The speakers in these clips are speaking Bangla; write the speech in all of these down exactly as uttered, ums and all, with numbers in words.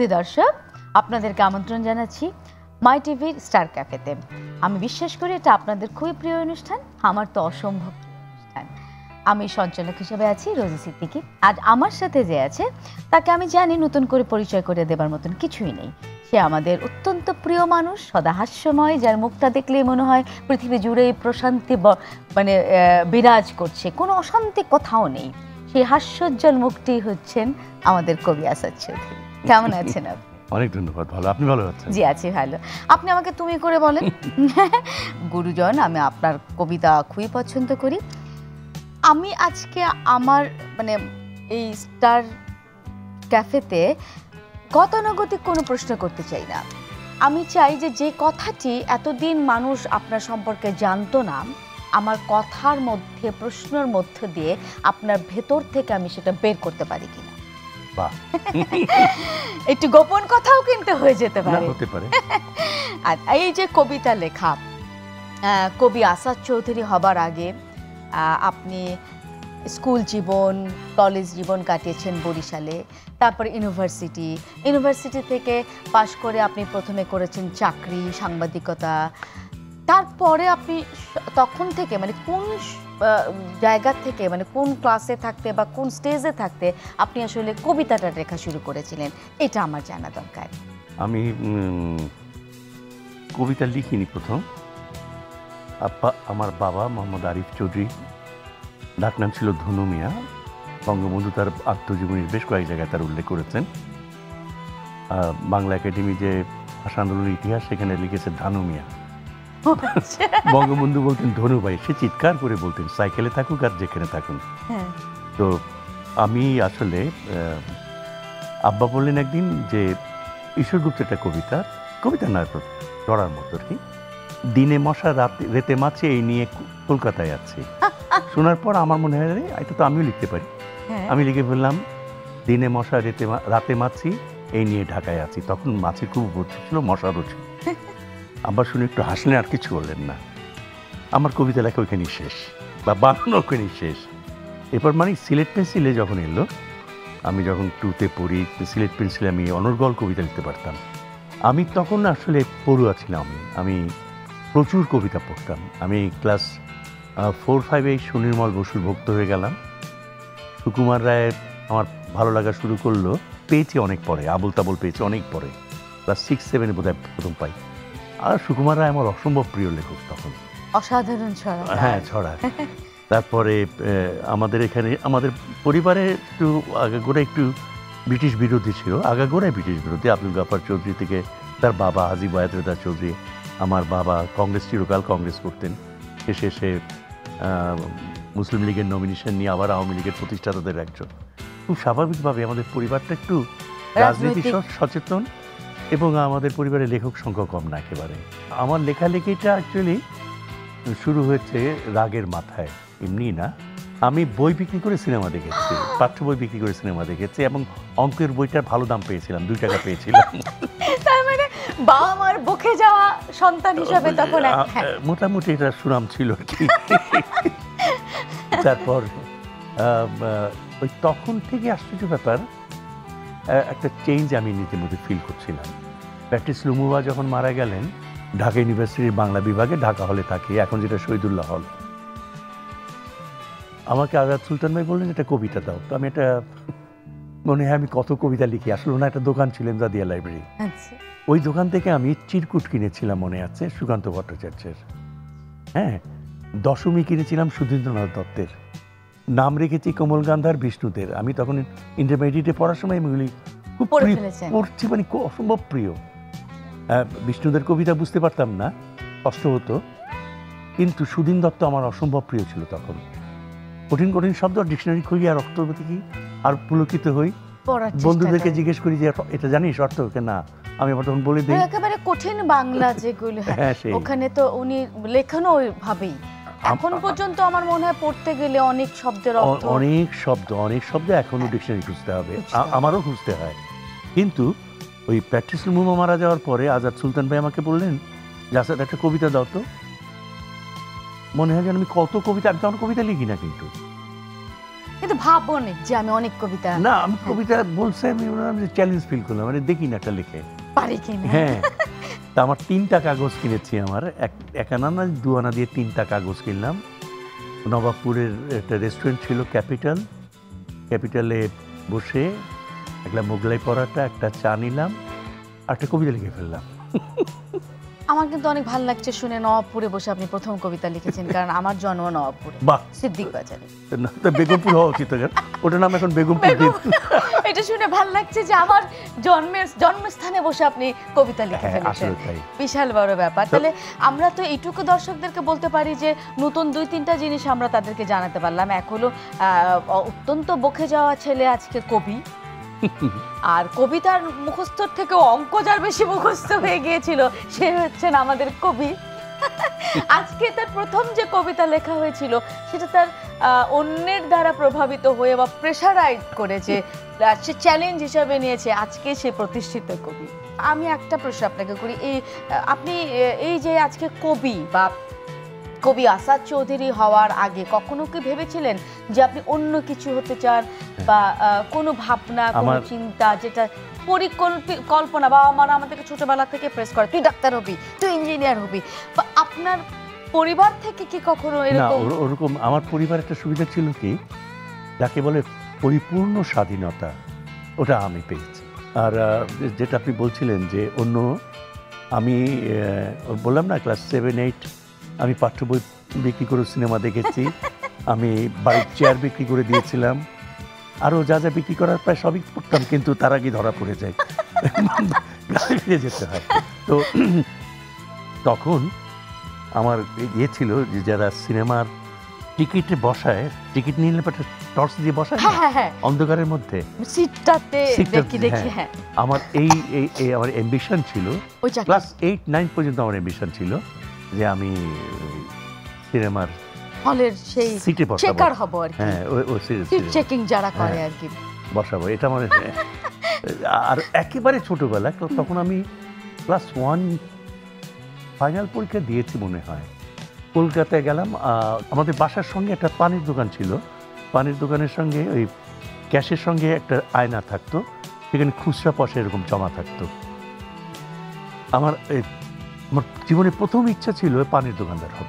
সুপ্রিয় দর্শক, আপনাদেরকে আমন্ত্রণ জানাচ্ছি মাই টিভির স্টার ক্যাফেতে। আমি বিশ্বাস করি এটা আপনাদের খুবই প্রিয় অনুষ্ঠান, আমার তো অসম্ভব অনুষ্ঠান। আমি সঞ্চালক হিসেবে আছি রোজি সিদ্দিকি। আজ আমার সাথে যে আছে তাকে আমি জানি নতুন করে পরিচয় করে দেবার মতন কিছুই নেই। সে আমাদের অত্যন্ত প্রিয় মানুষ, সদা হাস্যময়, যার মুখটা দেখলেই মনে হয় পৃথিবী জুড়ে প্রশান্তি মানে বিরাজ করছে, কোনো অশান্তি কোথাও নেই। সেই হাস্যোজ্জ্বল মুখটি হচ্ছেন আমাদের কবি আসাদ চৌধুরী। কেমন আছেন আপনি? অনেক ধন্যবাদ, ভালো। আপনি ভালো আছেন? জি আছি ভালো। আপনি আমাকে তুমি করে বলেন। গুরুজন, আমি আপনার কবিতা খুবই পছন্দ করি। আমি আজকে আমার মানে এই স্টার ক্যাফেতে গতানুগতিক কোনো প্রশ্ন করতে চাই না। আমি চাই যে যে কথাটি এতদিন মানুষ আপনার সম্পর্কে জানতো না, আমার কথার মধ্যে প্রশ্নের মধ্যে দিয়ে আপনার ভেতর থেকে আমি সেটা বের করতে পারি কিনা। একটু গোপন কথাও কিন্তু হয়ে যেতে পারে। আর এই যে কবিতা লেখা, কবি আসাদ চৌধুরী হবার আগে আপনি স্কুল জীবন, কলেজ জীবন কাটিয়েছেন বরিশালে, তারপর ইউনিভার্সিটি ইউনিভার্সিটি থেকে পাশ করে আপনি প্রথমে করেছেন চাকরি, সাংবাদিকতা। তারপরে আপনি তখন থেকে মানে কোন জায়গা থেকে, মানে কোন ক্লাসে থাকতে বা কোন স্টেজে থাকতে আপনি আসলে কবিতাটা লেখা শুরু করেছিলেন, এটা আমার জানা দরকার। আমি কবিতা লিখিনি প্রথম। আমার বাবা মোহাম্মদ আরিফ চৌধুরী, ডাকনাম ছিল ধনু মিয়া। বঙ্গবন্ধু তার আত্মজীবনীর বেশ কয়েক জায়গায় তার উল্লেখ করেছেন। বাংলা একাডেমি যে ভাষা আন্দোলনের ইতিহাস, সেখানে লিখেছে ধানু মিয়া। বঙ্গবন্ধু বলতেন ধনু ভাই, সে চিৎকার করে বলতেন সাইকেলে থাকুক আর যেখানে থাকুন। তো আমি আসলে আব্বা বললেন একদিন যে ঈশ্বরগুপ্ত একটা কবিতা, কবিতা না পড়ার মতো আর কি, দিনে মশা রাতে রেতে মাছি এই নিয়ে কলকাতায় আছে। শোনার পর আমার মনে হয় এটা তো আমিও লিখতে পারি। আমি লিখে ফেললাম, দিনে মশা রেতে রাতে মাছি এই নিয়ে ঢাকায় আছি। তখন মাছির খুব ভর্তি ছিল, মশারও ছিল। আবার শুনে একটু হাসলেন, আর কিছু বললেন না। আমার কবিতা লেখা ওইখানেই শেষ, বা বানানো ওইখানেই শেষ। এরপর মানে সিলেট পেন্সিলে যখন এলো, আমি যখন টুতে পড়ি, সিলেট পেন্সিলে আমি অনর্গল কবিতা লিখতে পারতাম। আমি তখন আসলে পড়ুয়া ছিলাম। আমি আমি প্রচুর কবিতা পড়তাম। আমি ক্লাস ফোর ফাইভে সুনির্মল বসুর ভক্ত হয়ে গেলাম। সুকুমার রায়ের আমার ভালো লাগা শুরু করলো, পেয়েছি অনেক পরে, আবুল তাবুল পেয়েছি অনেক পরে, ক্লাস সিক্স সেভেনে বোধ হয় প্রথম পাই। আর সুকুমার রায় আমার অসম্ভব প্রিয় লেখক তখন, অসাধারণ ছড়া। হ্যাঁ, ছড়া। তারপরে আমাদের এখানে আমাদের পরিবারে একটু আগাগোড়া একটু ব্রিটিশ বিরোধী ছিল, আগাগোড়ায় ব্রিটিশ বিরোধী। আব্দুল গাফার চৌধুরী থেকে তার বাবা হাজী বায়াত রেজা চৌধুরী, আমার বাবা কংগ্রেস, চিরকাল কংগ্রেস করতেন। শেষে সে মুসলিম লীগের নমিনেশন নিয়ে আবার আওয়ামী লীগের প্রতিষ্ঠাতাদের একজন। খুব স্বাভাবিকভাবে আমাদের পরিবারটা একটু রাজনীতি সচেতন, এবং আমাদের পরিবারের লেখক সংখ্যা কম না একেবারে। আমার লেখালেখিটা অ্যাকচুয়ালি শুরু হয়েছে রাগের মাথায়, এমনি না। আমি বই বিক্রি করে সিনেমা দেখেছি, পাঠ্য বই বিক্রি করে সিনেমা দেখেছি, এবং অঙ্কের বইটার ভালো দাম পেয়েছিলাম, দুই টাকা পেয়েছিলাম। তার মানে বাবা মার বুকে যাওয়া সন্তান হিসাবে তখন মোটামুটি এটা সুনাম ছিল আর কি। তারপর ওই তখন থেকে আশ্চর্য ব্যাপার, একটা চেঞ্জ আমি নিজের মধ্যে ফিল করছিলাম। প্যাট্রিস লুমুয়া যখন মারা গেলেন, ঢাকা ইউনিভার্সিটির বাংলা বিভাগে ঢাকা হলে থাকি, এখন যেটা শহীদুল্লাহ হল, আমাকে আজাদ সুলতান ভাই বললেন একটা কবিতা দাও। তো আমি একটা মনে হয় আমি কত কবিতা লিখি। আসলে ওনার একটা দোকান ছিল এমদাদিয়া লাইব্রেরি, ওই দোকান থেকে আমি চিরকুট কিনেছিলাম, মনে আছে, সুকান্ত ভট্টাচার্যের। হ্যাঁ, দশমী কিনেছিলাম সুধীন্দ্রনাথ দত্তের, নাম রেখেছি কমল গান্ধার, বিষ্ণুদের। আমি তখন ইন্টারমিডিয়েটে পড়ার সময় এগুলি খুব পড়ছি, মানে খুব অসম্ভব প্রিয়। বিষ্ণুদের কবিতা বুঝতে পারতাম না, কষ্ট হতো, কিন্তু সুধীন দত্ত আমার অসম্ভব প্রিয় ছিল তখন। কঠিন কঠিন শব্দ ডিকশনারি খুলি আর অর্থ কি আর পুলকিত হই, বন্ধুদেরকে জিজ্ঞেস করি যে এটা জানিস অর্থ, না আমি আবার তখন বলে দিই। একেবারে কঠিন বাংলা যেগুলো, ওখানে তো উনি লেখনও ওইভাবেই। এখন পর্যন্ত আমার মনে হয় পড়তে গেলে অনেক শব্দের অর্থ, অনেক শব্দ অনেক শব্দ এখনো ডিকশনারি খুঁজতে হবে, আমারও খুঁজতে হয়। কিন্তু ওই প্যাট্রিস লুমুয়া মারা যাওয়ার পরে আজাদ সুলতান ভাই আমাকে বললেন যে আসাদ একটা কবিতা দাও তো। মনে হয় যেন আমি কত কবিতা, আমি তখন কবিতা লিখি না, কিন্তু কিন্তু ভাব অনেক যে আমি অনেক কবিতা না আমি কবিতা বলছি আমি চ্যালেঞ্জ ফিল করলাম মানে দেখি না একটা লিখে পারি কিনা। হ্যাঁ তা আমার তিনটা কাগজ কিনেছি আমার এক আনা না দু আনা দিয়ে তিনটা কাগজ কিনলাম নবাবপুরের একটা রেস্টুরেন্ট ছিল ক্যাপিটাল ক্যাপিটালে বসে একটা মোগলাই পরোটা একটা চা নিলাম আর একটা কবিতা লিখে ফেললাম। আমার কিন্তু অনেক ভালো লাগছে শুনে নবাবপুরে বসে আপনি প্রথম কবিতা লিখেছেন কারণ আমার জন্ম নবাবপুরে সিদ্দিক বাজারে। না তো বেগমপুর হওয়া উচিত ওটার নাম এখন বেগমপুর। এটা শুনে ভালো লাগছে যে আমার জন্মের জন্মস্থানে বসে আপনি কবিতা লিখে ফেলেছেন, বিশাল বড় ব্যাপার। তাহলে আমরা তো এইটুকু দর্শকদেরকে বলতে পারি যে নতুন দুই তিনটা জিনিস আমরা তাদেরকে জানাতে পারলাম। এক হলো অত্যন্ত বকে যাওয়া ছেলে আজকে কবি, আর কবিতার মুখস্থর থেকে অঙ্ক যার বেশি মুখস্থ হয়ে গিয়েছিল সে হচ্ছেন আমাদের কবি। আজকে তার প্রথম যে কবিতা লেখা হয়েছিল সেটা তার অন্যের দ্বারা প্রভাবিত হয়ে বা প্রেশারাইজ করেছে, সে চ্যালেঞ্জ হিসাবে নিয়েছে, আজকে সে প্রতিষ্ঠিত কবি। আমি একটা প্রশ্ন আপনাকে করি, এই আপনি এই যে আজকে কবি বা কবি আসাদ চৌধুরী হওয়ার আগে কখনো কি ভেবেছিলেন যে আপনি অন্য কিছু হতে চান বা কোনো ভাবনা কোনো চিন্তা যেটা পরিকল্পনা বা আমার আমাদেরকে ছোটবেলা থেকে প্রেস করে তুই ডাক্তার হবি তুই ইঞ্জিনিয়ার হবি, বা আপনার পরিবার থেকে কি কখনো এরকম? ওরকম আমার পরিবার একটা সুবিধা ছিল কি যাকে বলে পরিপূর্ণ স্বাধীনতা, ওটা আমি পেয়েছি। আর যেটা আপনি বলছিলেন যে অন্য, আমি বললাম না ক্লাস সেভেন এইট আমি পাঠ্য বই বিক্রি করে সিনেমা দেখেছি, আমি বাড়ির চেয়ার বিক্রি করে দিয়েছিলাম, আরও যা যা বিক্রি করার প্রায় সবই করতাম, কিন্তু তার আগে ধরা পড়ে যায়, ফিরে যেতে হয়। তো তখন আমার ইয়ে ছিল যে যারা সিনেমার টিকিটে বসায়, টিকিট নিয়ে নিলে টর্চ দিয়ে বসায় অন্ধকারের মধ্যে সিটটাতে দেখি দেখি, হ্যাঁ আমার এই এই আমার অ্যাম্বিশন ছিল, ক্লাস এইট নাইন পর্যন্ত আমার অ্যাম্বিশন ছিল যে আমি সিনেমার হলের সেই সিটে চেকার হব আর কি, হ্যাঁ ওই সিট চেকিং যারা করে আর কি বসাবো, এটা মানে। আর একেবারে ছোটবেলা তখন আমি ক্লাস ওয়ান ফাইনাল পরীক্ষা দিয়েছি মনে হয়, কলকাতায় গেলাম, আমাদের বাসার সঙ্গে একটা পানির দোকান ছিল, পানির দোকানের সঙ্গে ওই ক্যাশের সঙ্গে একটা আয়না থাকতো, সেখানে খুচরা পয়সা এরকম জমা থাকতো। আমার আমার জীবনের প্রথম ইচ্ছা ছিল পানির দোকানদার হব।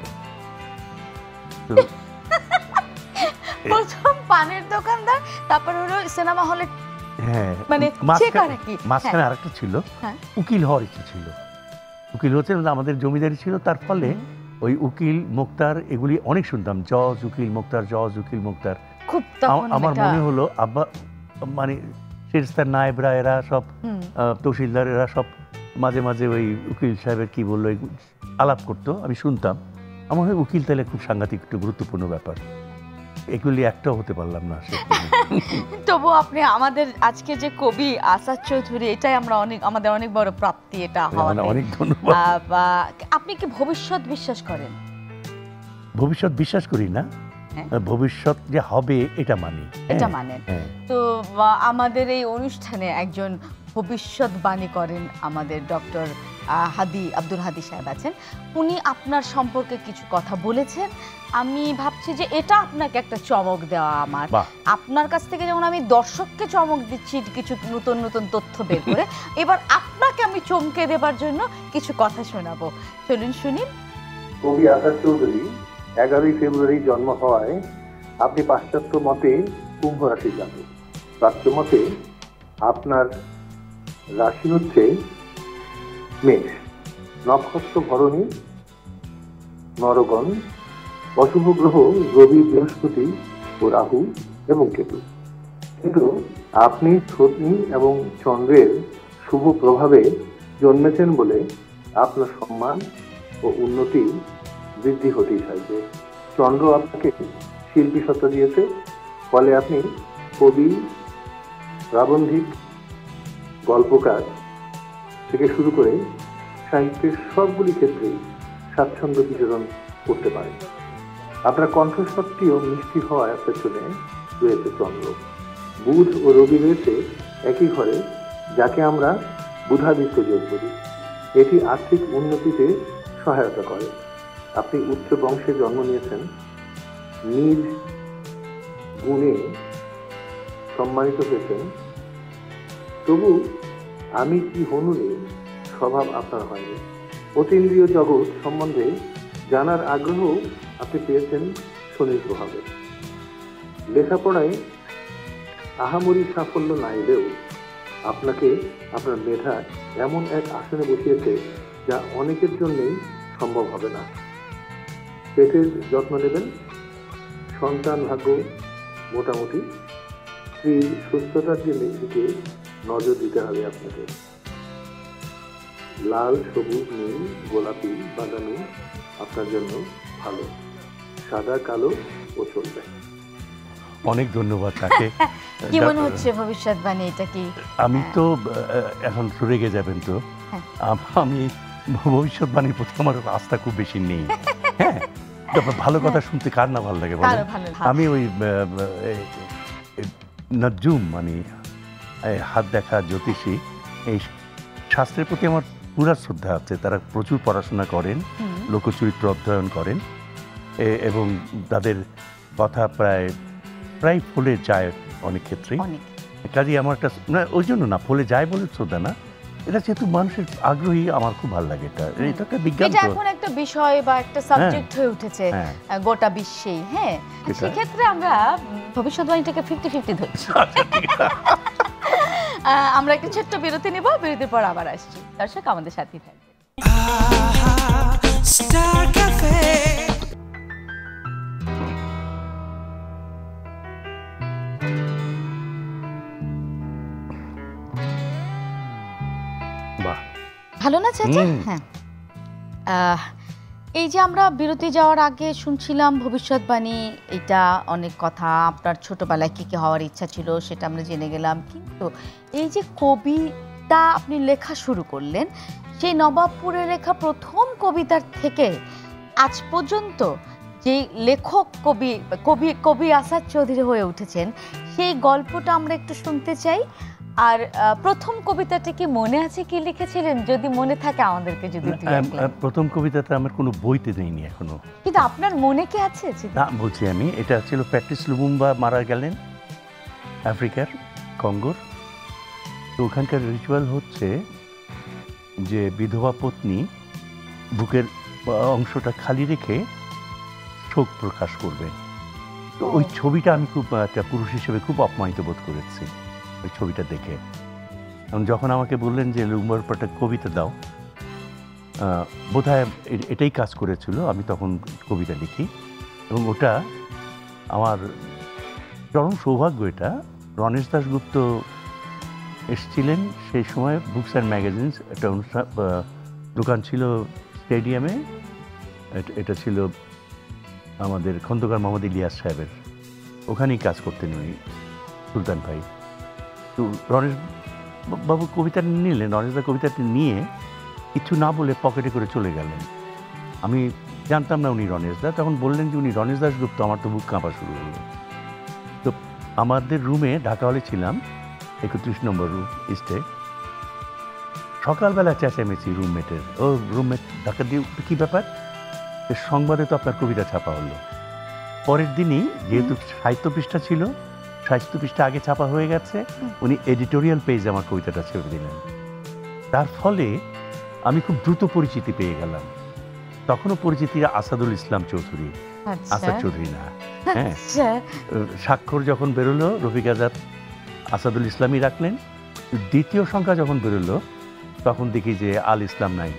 প্রথম পানির দোকানদার, তারপর হলো সিনেমা হলে, হ্যাঁ মানে মাঝখানে আরেকটা ছিল উকিল হওয়ার ইচ্ছে ছিল, উকিল হচ্ছে আমাদের জমিদারি ছিল, তার ফলে ওই উকিল মুক্তার এগুলি অনেক শুনতাম, জজ উকিল মুক্তার, জজ উকিল মুক্তার। খুব আমার মনে হলো আব্বা মানে শেরস্তার নায়েবরা এরা সব, তহসিলদার এরা সব মাঝে মাঝে ওই উকিল সাহেবের কি বললো আলাপ করতো, আমি শুনতাম, আমার হয় উকিল তাহলে খুব সাংঘাতিক একটু গুরুত্বপূর্ণ ব্যাপার, এগুলি একটাও হতে পারলাম না। তবু আপনি আমাদের আজকে যে কবি আসাদ চৌধুরী, এটাই আমরা অনেক, আমাদের অনেক বড় প্রাপ্তি এটা হওয়া। অনেক ধন্যবাদ। আপনি কি ভবিষ্যৎ বিশ্বাস করেন? ভবিষ্যৎ বিশ্বাস করি না, ভবিষ্যৎ যে হবে এটা মানি, এটা মানেন। তো আমাদের এই অনুষ্ঠানে একজন ভবিষ্যৎবাণী করেন আমাদের ডক্টর হাদি আব্দুল হাদি সাহেব আছেন, উনি আপনার সম্পর্কে কিছু কথা বলেছেন। আমি ভাবছি যে এটা আপনাকে একটা চমক দেওয়া, আমার আপনার কাছ থেকে যেমন আমি দর্শককে চমক দিচ্ছি কিছু নতুন নতুন তথ্য বের করে, এবার আপনাকে আমি চমকে দেবার জন্য কিছু কথা শোনাবো, চলুন শুনি। কবি আসাদ চৌধুরী এগারোই ফেব্রুয়ারি জন্ম হওয়ায় আপনি পাশ্চাত্য মতে কুম্ভ রাশি জানেন, প্রাচ্য মতে আপনার রাশি হচ্ছে মেষ, নক্ষত্র ভরণী, নরগণ, অশুভ গ্রহ রবি, বৃহস্পতি ও রাহু এবং কেতু। কিন্তু আপনি শনি এবং চন্দ্রের শুভ প্রভাবে জন্মেছেন বলে আপনার সম্মান ও উন্নতি বৃদ্ধি হতেই থাকবে। চন্দ্র আপনাকে শিল্পী সত্তা দিয়েছে, ফলে আপনি কবি, প্রাবন্ধিক, গল্পকার থেকে শুরু করে সাহিত্যের সবগুলি ক্ষেত্রেই স্বাচ্ছন্দ্য বিচরণ করতে পারেন। আপনার কণ্ঠস্বরটিও মিষ্টি হওয়ার পেছনে রয়েছে চন্দ্র। বুধ ও রবি রয়েছে একই ঘরে, যাকে আমরা বুধাদিত্য যোগ করি। এটি আর্থিক উন্নতিতে সহায়তা করে। আপনি উচ্চ বংশে জন্ম নিয়েছেন, নিজ গুণে সম্মানিত হয়েছেন, তবু আমি কি হনুনি স্বভাব আপনার হয়নি। অতীন্দ্রিয় জগৎ সম্বন্ধে জানার আগ্রহ আপনি পেয়েছেন শনির প্রভাবে। লেখাপড়ায় আহামরি সাফল্য না এলেও আপনাকে আপনার মেধা এমন এক আসনে বসিয়েছে যা অনেকের জন্যই সম্ভব হবে না। পেটের যত্ন নেবেন, সন্তান ভাগ্য মোটামুটি, স্ত্রীর সুস্থতার দিকে নজর দিতে হবে আপনাকে। লাল, সবুজ, নীল, গোলাপি, বাদামি আপনার জন্য ভালো, সাদা কালো ও চলবে। অনেক ধন্যবাদ তাকে। কি মনে হচ্ছে ভবিষ্যৎবাণী এটা কি? আমি তো এখন রেগে যাবেন তো, আমি ভবিষ্যৎবাণীর প্রতি আমার আস্থা খুব বেশি নেই। হ্যাঁ, ভালো কথা শুনতে কার না ভালো লাগে বলে। আমি ওই নজুম মানে হাত দেখা জ্যোতিষী, এই শাস্ত্রের প্রতি আমার পুরা শ্রদ্ধা আছে। তারা প্রচুর পড়াশোনা করেন, লোকচরিত্র অধ্যয়ন করেন এবং তাদের কথা প্রায় প্রায় ফলে যায় অনেক ক্ষেত্রেই। কাজেই আমার একটা না, ওই জন্য না ফলে যায় বলে শ্রদ্ধা না, এটা যেহেতু মানুষের আগ্রহী, আমার খুব ভালো লাগে। এটা এটা একটা বিজ্ঞান, এটা এখন একটা বিষয় বা একটা সাবজেক্ট হয়ে উঠেছে গোটা বিশ্বেই। হ্যাঁ, সেক্ষেত্রে আমরা ভবিষ্যৎবাণীটাকে ফিফটি ফিফটি ধরছি। আমরা একটা ছোট্ট বিরতি নেব, বিরতির পর আবার আসছি। দর্শক আমাদের সাথেই থাকবে। ভালো না চাচা? হ্যাঁ, এই যে আমরা বিরতি যাওয়ার আগে শুনছিলাম ভবিষ্যৎবাণী, এটা অনেক কথা, আপনার ছোটবেলায় কি কি হওয়ার ইচ্ছা ছিল সেটা আমরা জেনে গেলাম। কিন্তু এই যে কবিতা আপনি লেখা শুরু করলেন, সেই নবাবপুরে লেখা প্রথম কবিতার থেকে আজ পর্যন্ত যে লেখক কবি কবি কবি আসাদ চৌধুরী হয়ে উঠেছেন, সেই গল্পটা আমরা একটু শুনতে চাই। আর প্রথম কবিতাটা কি মনে আছে, কি লিখেছিলেন? যদি মনে থাকে আমাদেরকে যদি। প্রথম কবিতাটা আমার কোনো বইতে নেইনি এখনো, কিন্তু আপনার মনে কি আছে? না বলছি আমি, এটা ছিল প্যাট্রিস লুমুম্বা মারা গেলেন আফ্রিকার কঙ্গোর। তো ওখানকার রিচুয়াল হচ্ছে যে বিধবা পত্নী বুকের অংশটা খালি রেখে শোক প্রকাশ করবেন। তো ওই ছবিটা আমি খুব একটা পুরুষ হিসেবে খুব অপমানিত বোধ করেছি ওই ছবিটা দেখে। এবং যখন আমাকে বললেন যে লুম্বার পর একটা কবিতা দাও, বোধহয় এটাই কাজ করেছিল, আমি তখন কবিতা লিখি। এবং ওটা আমার চরম সৌভাগ্য। এটা রণেশ দাশগুপ্ত এসেছিলেন সেই সময়, বুকস অ্যান্ড ম্যাগাজিনস একটা অনুষ্ঠান দোকান ছিল স্টেডিয়ামে। এটা ছিল আমাদের খন্দকার মোহাম্মদ ইলিয়াস সাহেবের, ওখানেই কাজ করতেন উনি, সুলতান ভাই। তো রণেশ বাবু কবিতাটা নিলেন, রণেশদা কবিতাটি নিয়ে কিছু না বলে পকেটে করে চলে গেলেন। আমি জানতাম না উনি রণেশদা। তখন বললেন যে উনি রণেশ দাশগুপ্ত। আমার তো বুক কাঁপা শুরু হলো। তো আমাদের রুমে, ঢাকা হলে ছিলাম, একত্রিশ নম্বর রুম ইস্টে। সকালবেলা চেঁচামেচি রুমমেটের, ও রুমমেট ঢাকা দিয়ে, কী ব্যাপার? সংবাদে তো আপনার কবিতা ছাপা হলো। পরের দিনই যেহেতু সাহিত্য পৃষ্ঠা ছিল, সাহিত্য পৃষ্ঠা আগে ছাপা হয়ে গেছে, উনি এডিটোরিয়াল পেজে আমার কবিতাটা ছেড়ে দিলেন। তার ফলে আমি খুব দ্রুত পরিচিতি পেয়ে গেলাম। তখনও পরিচিতি আসাদুল ইসলাম চৌধুরী, আসাদ চৌধুরী না। হ্যাঁ, স্বাক্ষর যখন বেরোলো রফিক আজাদ আসাদুল ইসলামই রাখলেন। দ্বিতীয় সংখ্যা যখন বেরোলো তখন দেখি যে আল ইসলাম নাই।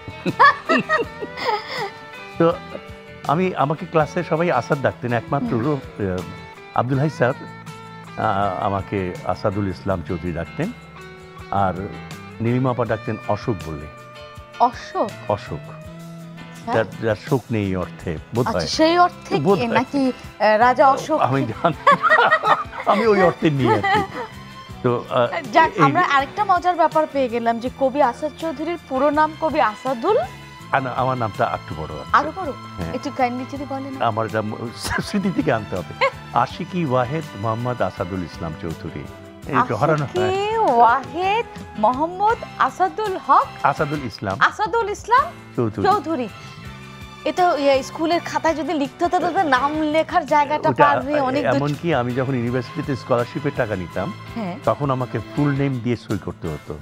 তো আমি, আমাকে ক্লাসে সবাই আসাদ ডাকতেন, একমাত্র আব্দুল হাই স্যার আমাকে আসাদুল ইসলাম চৌধুরী ডাকতেন, আর নীলিমা আপা ডাকতেন অশোক বলে। অশোক? অশোক, যার শোক নেই অর্থে বোধহয়। সেই অর্থে নাকি রাজা অশোক? আমি জানি, আমি ওই অর্থে নিয়ে আছি। তো আমরা আরেকটা মজার ব্যাপার পেয়ে গেলাম যে কবি আসাদ চৌধুরীর পুরো নাম কবি আসাদুল। আমার নামটা একটু বড়, আরো বড়, একটু কাইন্ডলি যদি বলেন। আমার স্মৃতি থেকে আনতে হবে। আশিকি ওয়াহেদ মোহাম্মদ আসাদুল ইসলাম চৌধুরী। ওয়াহেদ মোহাম্মদ আসাদুল হক, আসাদুল ইসলাম, আসাদুল ইসলাম চৌধুরী। এটা স্কুলের খাতায় যদি লিখতে হতো তাহলে নাম লেখার জায়গাটা পার হয়ে অনেক দূর। এমনকি আমি যখন ইউনিভার্সিটিতে স্কলারশিপের টাকা নিতাম তখন আমাকে ফুল নেম দিয়ে সই করতে হতো।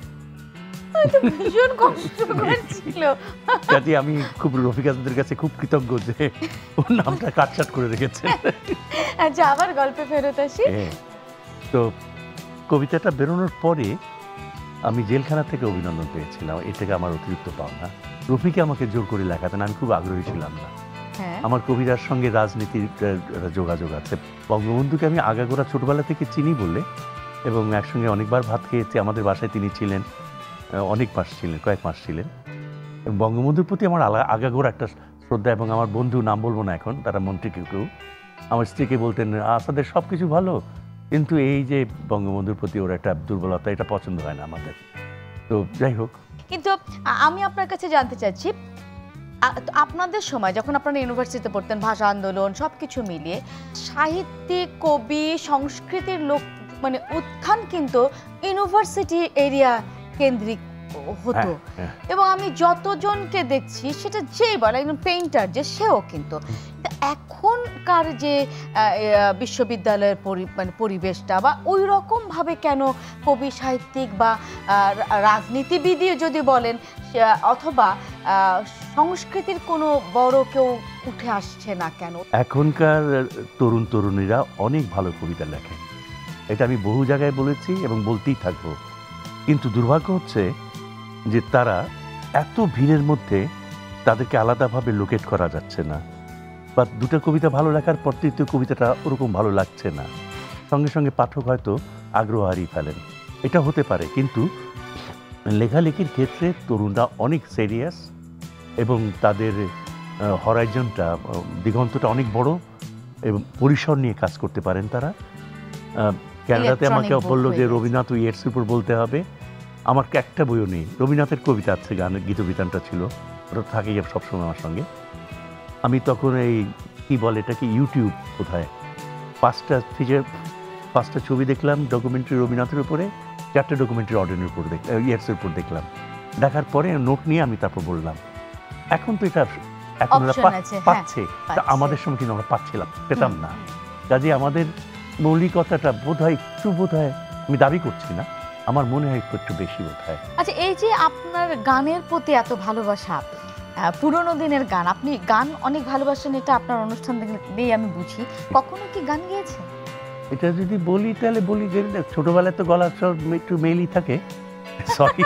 ভীষণ কষ্টকর ছিল। কাজে আমি খুব রফিকাদের কাছে খুব কৃতজ্ঞ যে ওর নামটা কাটছাট করে রেখেছে। আচ্ছা, আবার গল্পে ফেরত আসি। তো কবিতাটা বেরোনোর পরে আমি জেলখানা থেকে অভিনন্দন পেয়েছিলাম, এ থেকে আমার অতিরিক্ত পাওনা। রফিকে আমাকে জোর করে লেখাতেন, আমি খুব আগ্রহী ছিলাম না। আমার কবিতার সঙ্গে রাজনীতির যোগাযোগ আছে। বঙ্গবন্ধুকে আমি আগাগোড়া ছোটবেলা থেকে চিনি বলে, এবং একসঙ্গে অনেকবার ভাত খেয়েছি। আমাদের বাসায় তিনি ছিলেন, অনেক মাস ছিলেন, কয়েক মাস ছিলেন। এবং বঙ্গবন্ধুর প্রতি আমার আগাগোড়া একটা শ্রদ্ধা। এবং আমার বন্ধু, নাম বলবো না এখন, তারা মন্ত্রী কেউ কেউ, আমার স্ত্রীকে বলতেন আসাদের সব কিছু ভালো, কিন্তু এই যে বঙ্গবন্ধুর প্রতি ওর একটা দুর্বলতা, এটা পছন্দ হয় না আমাদের। তো যাই হোক, কিন্তু আমি আপনার কাছে জানতে চাচ্ছি, আপনাদের সময় যখন আপনারা ইউনিভার্সিটিতে পড়তেন, ভাষা আন্দোলন সব কিছু মিলিয়ে সাহিত্যিক, কবি, সংস্কৃতির লোক মানে উত্থান কিন্তু ইউনিভার্সিটি এরিয়া কেন্দ্রিক হতো। এবং আমি যতজনকে দেখছি সেটা যেই বলে একজন পেইন্টার যে, সেও কিন্তু এখনকার যে বিশ্ববিদ্যালয়ের মানে পরিবেশটা বা ওই রকমভাবে কেন কবি, সাহিত্যিক বা রাজনীতিবিদই যদি বলেন অথবা সংস্কৃতির কোনো বড় কেউ উঠে আসছে না কেন? এখনকার তরুণ তরুণীরা অনেক ভালো কবিতা লেখেন, এটা আমি বহু জায়গায় বলেছি এবং বলতেই থাকবো। কিন্তু দুর্ভাগ্য হচ্ছে যে তারা এত ভিড়ের মধ্যে তাদেরকে আলাদাভাবে লোকেট করা যাচ্ছে না, বা দুটো কবিতা ভালো লেখার পর তৃতীয় কবিতাটা ওরকম ভালো লাগছে না, সঙ্গে সঙ্গে পাঠক হয়তো আগ্রহ হারিয়ে ফেলেন। এটা হতে পারে, কিন্তু লেখালেখির ক্ষেত্রে তরুণরা অনেক সিরিয়াস এবং তাদের হরাইজনটা, দিগন্তটা অনেক বড় এবং পরিসর নিয়ে কাজ করতে পারেন তারা। ক্যানাডাতে আমাকে বললো যে রবীন্দ্রনাথ ইয়েটসের উপর বলতে হবে। আমার একটা বইও নেই, রবীন্দ্রনাথের কবিতা আছে, গানের গীতবিতানটা ছিল, ওটা থাকেই সবসময় আমার সঙ্গে। আমি তখন এই কী বলে এটাকে, ইউটিউব কোথায় পাঁচটা ফিচার পাঁচটা ছবি দেখলাম ডকুমেন্টারি রবীন্দ্রনাথের উপরে, চারটে ডকুমেন্টারি অর্ডেনের উপর দেখলাম, ইয়েটসের উপর দেখলাম। দেখার পরে নোট নিয়ে আমি তারপর বললাম। এখন তো এটা এখন পাচ্ছে, তা আমাদের সময় কিন্তু আমরা পাচ্ছিলাম, পেতাম না। কাজে আমাদের মৌলিকতাটা বোধ হয় একটু, বোধ হয়, আমি দাবি করছি না, আমার মনে হয় একটু একটু বেশি বোধ হয়। আচ্ছা, এই যে আপনার গানের প্রতি এত ভালোবাসা, পুরোনো দিনের গান, আপনি গান অনেক ভালোবাসেন, এটা আপনার অনুষ্ঠান দিয়ে আমি বুঝি। কখনো কি গান গেয়েছেন? এটা যদি বলি তাহলে বলি যে ছোটবেলায় তো গলার স্বর একটু মেলই থাকে, সরি।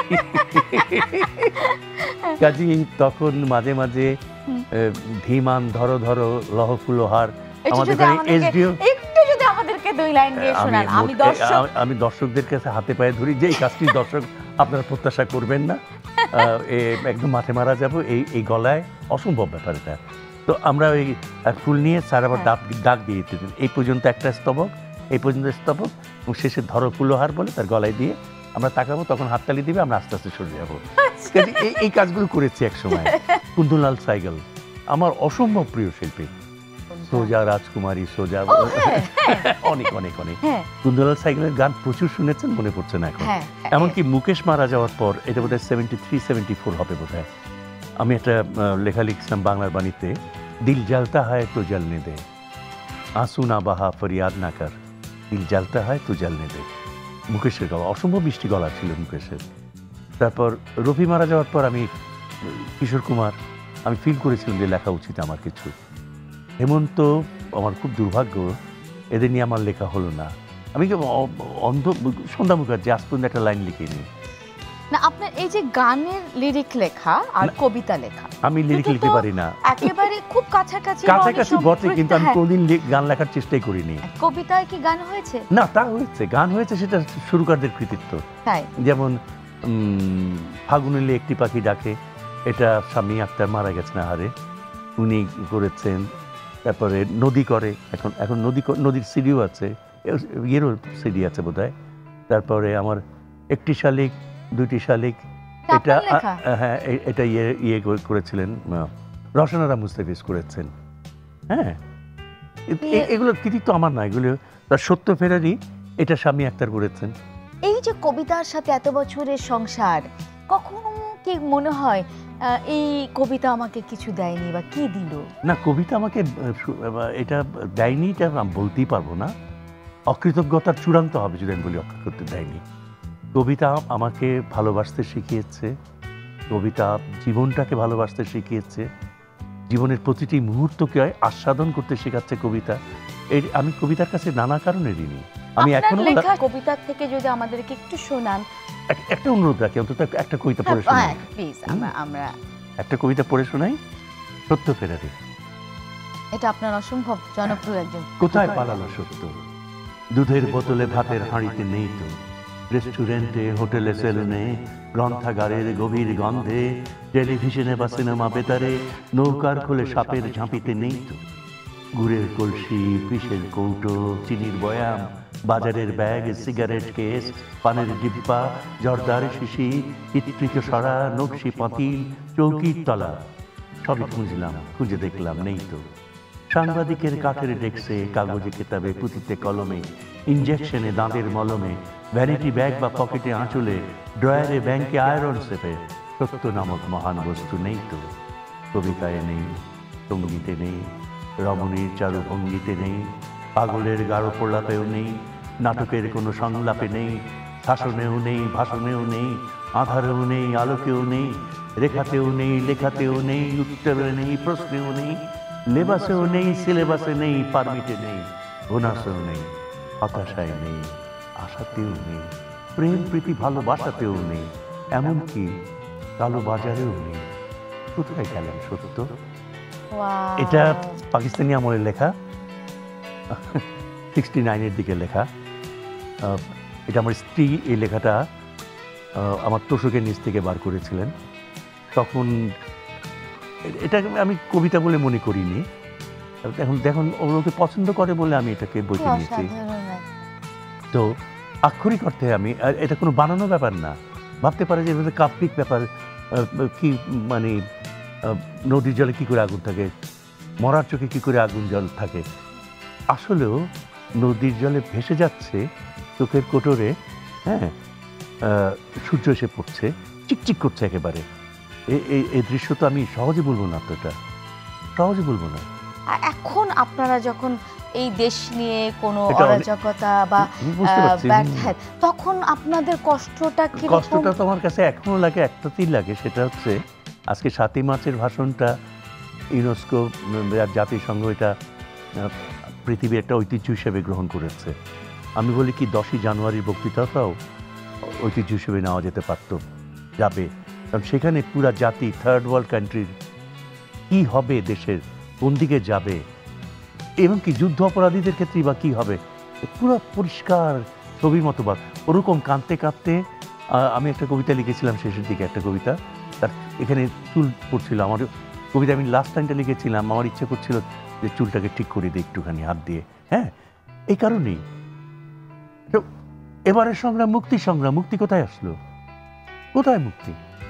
কাজী তখন মাঝে মাঝে ধীমান ধরো ধরো লহ ফুলহার, আমাদের এসডিও, একটু যদি আমাদেরকে দুই লাইন গেয়ে শোনান। আমি দর্শক আমি দর্শকদের কাছে হাতে পায়ে ধরি যে এই কাজটি দর্শক আপনারা প্রত্যাশা করবেন না, একদম মাঠে মারা যাবো, এই এই গলায় অসম্ভব ব্যাপার এটা। তো আমরা ওই ফুল নিয়ে স্যার আবার ডাক ডাক দিয়ে দিতেন, এই পর্যন্ত একটা স্তবক, এই পর্যন্ত স্তবক, এবং শেষে ধরো ফুলহার বলে তার গলায় দিয়ে আমরা তাকাবো, তখন হাততালি দিবে, আমরা আস্তে আস্তে সরে যাবো। এই কাজগুলো করেছি এক সময়। কুন্দনলাল সাইগল আমার অসম্ভব প্রিয় শিল্পী, সোজা রাজকুমারী, সোজা, অনেক অনেক অনেক কুন্দনলাল সাইগলের গান প্রচুর শুনেছেন, মনে পড়ছে না এখন। এমনকি মুকেশ মারা যাওয়ার পর, এটা বোধহয় সেভেন্টি থ্রি সেভেন্টি ফোর হবে বোধহয়, আমি একটা লেখা লিখছিলাম বাংলার বাণীতে, দিল জ্বলতা হয় তো জ্বলনে দে, आंसू ना बहा फरियाद ना कर, दिल जलता है तो जलने दे। মুকেশের গলা, অসম্ভব মিষ্টি গলা ছিল মুকেশের। তারপর রফি মারা যাওয়ার পর আমি কিশোর কুমার, আমি ফিল করেছিলাম যে লেখা উচিত আমার কিছু। হেমন্ত, আমার খুব দুর্ভাগ্য, এদের নিয়ে আমার লেখা হলো না। আমি অন্ধ সন্ধ্যা মুখার্জি আজ পর্যন্ত একটা লাইন লিখিনি। না, আপনার এই যে গানের লিরিক লেখা আর কবিতা লেখা, আমি লিরিক লিখতে পারি না, একেবারে খুব কাছাকাছি কাছাকাছি বটে, কিন্তু আমি কোনদিন গান লেখার চেষ্টাই করিনি। কবিতায় কি গান হয়েছে? না, তা হয়েছে, গান হয়েছে, সেটা সুরকারদের কৃতিত্ব। তাই যেমন ফাগুনেলে একটি পাখি ডাকে, এটা স্বামী আক্তার মারা গেছেন হারে, উনি করেছেন। তারপরে নদী করে, এখন এখন নদী নদীর সিডিও আছে, ইয়েরও সিডি আছে বোধহয়। তারপরে আমার একটি শালিক, দুইটি শালিক, এটা হ্যাঁ এটা ইয়ে ইয়ে করেছিলেন রওশনারা মুস্তাফিজ করেছেন। হ্যাঁ, এগুলো কৃতিত্ব আমার না, এগুলো তার সত্য ফেরারি, এটা স্বামী আক্তার করেছেন। এই যে কবিতার সাথে এত বছরের সংসার, কখনো কি মনে হয় এই কবিতা আমাকে কিছু দেয়নি বা কি দিল? না, কবিতা আমাকে এটা দেয়নি এটা আমি বলতেই পারবো না। অকৃতজ্ঞতার চূড়ান্ত হবে যদি আমি বলি অকৃতজ্ঞতা দেয়নি। কবিতা আমাকে ভালোবাসতে শিখিয়েছে, কবিতা জীবনটাকে ভালোবাসতে শিখিয়েছে, জীবনের প্রতিটি মুহূর্তকে আস্বাদন করতে শেখাচ্ছে কবিতা। এই আমি কবিতার কাছে নানা কারণে ঋণী। আমি এখনো কবিতা থেকে যদি আমাদেরকে একটু শোনান। একটা অনুরোধ রাখি, অন্তত একটা কবিতা পড়ে শোনাই। প্লিজ, আমরা একটা কবিতা পড়ে শোনাই। সত্য ফেরারি, এটা আপনার অসম্ভব জনপ্রিয় একজন। কোথায় পালালো সত্য? দুধের বোতলে ভাতের হাঁড়িতে নেই তো, রেস্টুরেন্টে হোটেলে সেলুনে, গ্রন্থাগারের গভীর গন্ধে, টেলিভিশনে বা সিনেমা বেতারে, নৌকার খোলে সাপের ঝাঁপিতে নেই তো। গুড়ের কলসি, পিসের কৌটো, চিনির বয়াম, বাজারের ব্যাগ, সিগারেট কেস, পানের ডিব্বা, জর্দার শিশি, চিত্রিত সরা, নকশি পাতিল, চৌকির তলা, সবই খুঁজলাম, খুঁজে দেখলাম নেই তো। সাংবাদিকের কাঠের ডেস্কে, কাগজে কেতাবে, পুঁথিতে কলমে, ইঞ্জেকশনে দাঁতের মলমে, ভ্যানিটি ব্যাগ বা পকেটে আঁচলে, ড্রয়ারে ব্যাংকে আয়রন সেপে, সত্য নামক মহান বস্তু নেই তো। কবিতায় নেই, সঙ্গীতে নেই, রমণীর চারু ভঙ্গিতে নেই, পাগলের গাঢ় প্রলাপেও নেই, নাটকের কোনো সংলাপে নেই, শাসনেও নেই, ভাষণেও নেই, আধারেও নেই, আলোকেও নেই, রেখাতেও নেই, লেখাতেও নেই, উত্তরে নেই, প্রশ্নেও নেই, লেবাসেও নেই, সিলেবাসে নেই, পারমিটে নেই, বোনাসেও নেই, হতাশায় নেই, আশাতেও নেই, প্রেম প্রীতি ভালোবাসাতেও নেই, এমনকি কালো বাজারেও নেই। কোথায় গেলেন সত্য? এটা পাকিস্তানি আমলের লেখা, সিক্সটি নাইনের দিকে লেখা। এটা আমার স্ত্রী এই লেখাটা আমার তোষকের নিচ থেকে বার করেছিলেন। তখন এটা আমি কবিতা বলে মনে করিনি, এখন দেখুন ওকে পছন্দ করে বলে আমি এটাকে বইতে নিয়েছি। তো আক্ষরিক অর্থে আমি, এটা কোনো বানানো ব্যাপার না। ভাবতে পারে যে কাব্যিক ব্যাপার, কি মানে নদীর জলে কি করে আগুন থাকে, মরার চোখে কি করে আগুন জল থাকে। আসলেও নদীর জলে ভেসে যাচ্ছে চোখের কোটরে, হ্যাঁ, সূর্য এসে পড়ছে, চিকচিক করছে একেবারে। এই দৃশ্য তো আমি সহজে বলবো না, তো এটা সহজে বলবো না। এখন আপনারা যখন এই দেশ নিয়ে কোনো অরাজকতা বা তখন আপনাদের কষ্টটা কি? কষ্টটা তো আমার কাছে এখনো লাগে, একটাতেই লাগে, সেটা হচ্ছে আজকে সাতই মার্চের ভাষণটা ইউনেস্কো জাতিসংঘ এটা পৃথিবীর একটা ঐতিহ্য হিসেবে গ্রহণ করেছে। আমি বলি কি দশই জানুয়ারির বক্তৃতাটাও ঐতিহ্য হিসেবে নেওয়া যেতে পারত, যাবে। কারণ সেখানে পুরা জাতি, থার্ড ওয়ার্ল্ড কান্ট্রির কী হবে, দেশের কোন দিকে যাবে, এবং কি যুদ্ধ অপরাধীদের ক্ষেত্রে বা কী হবে, পুরো পরিষ্কার ছবির মতো। বা ওরকম কাঁদতে কাঁদতে আমি একটা কবিতা লিখেছিলাম শেষের দিকে, একটা কবিতা, তার এখানে চুল পড়ছিল আমার কবিতা, আমি লাস্ট টাইমটা লিখেছিলাম, আমার ইচ্ছে করছিল যে চুলটাকে ঠিক করে দিই একটুখানি হাত দিয়ে। হ্যাঁ, এই কারণেই তো এবারের সংগ্রাম মুক্তি সংগ্রাম, মুক্তি কোথায় আসলো? কোথায় মুক্তি?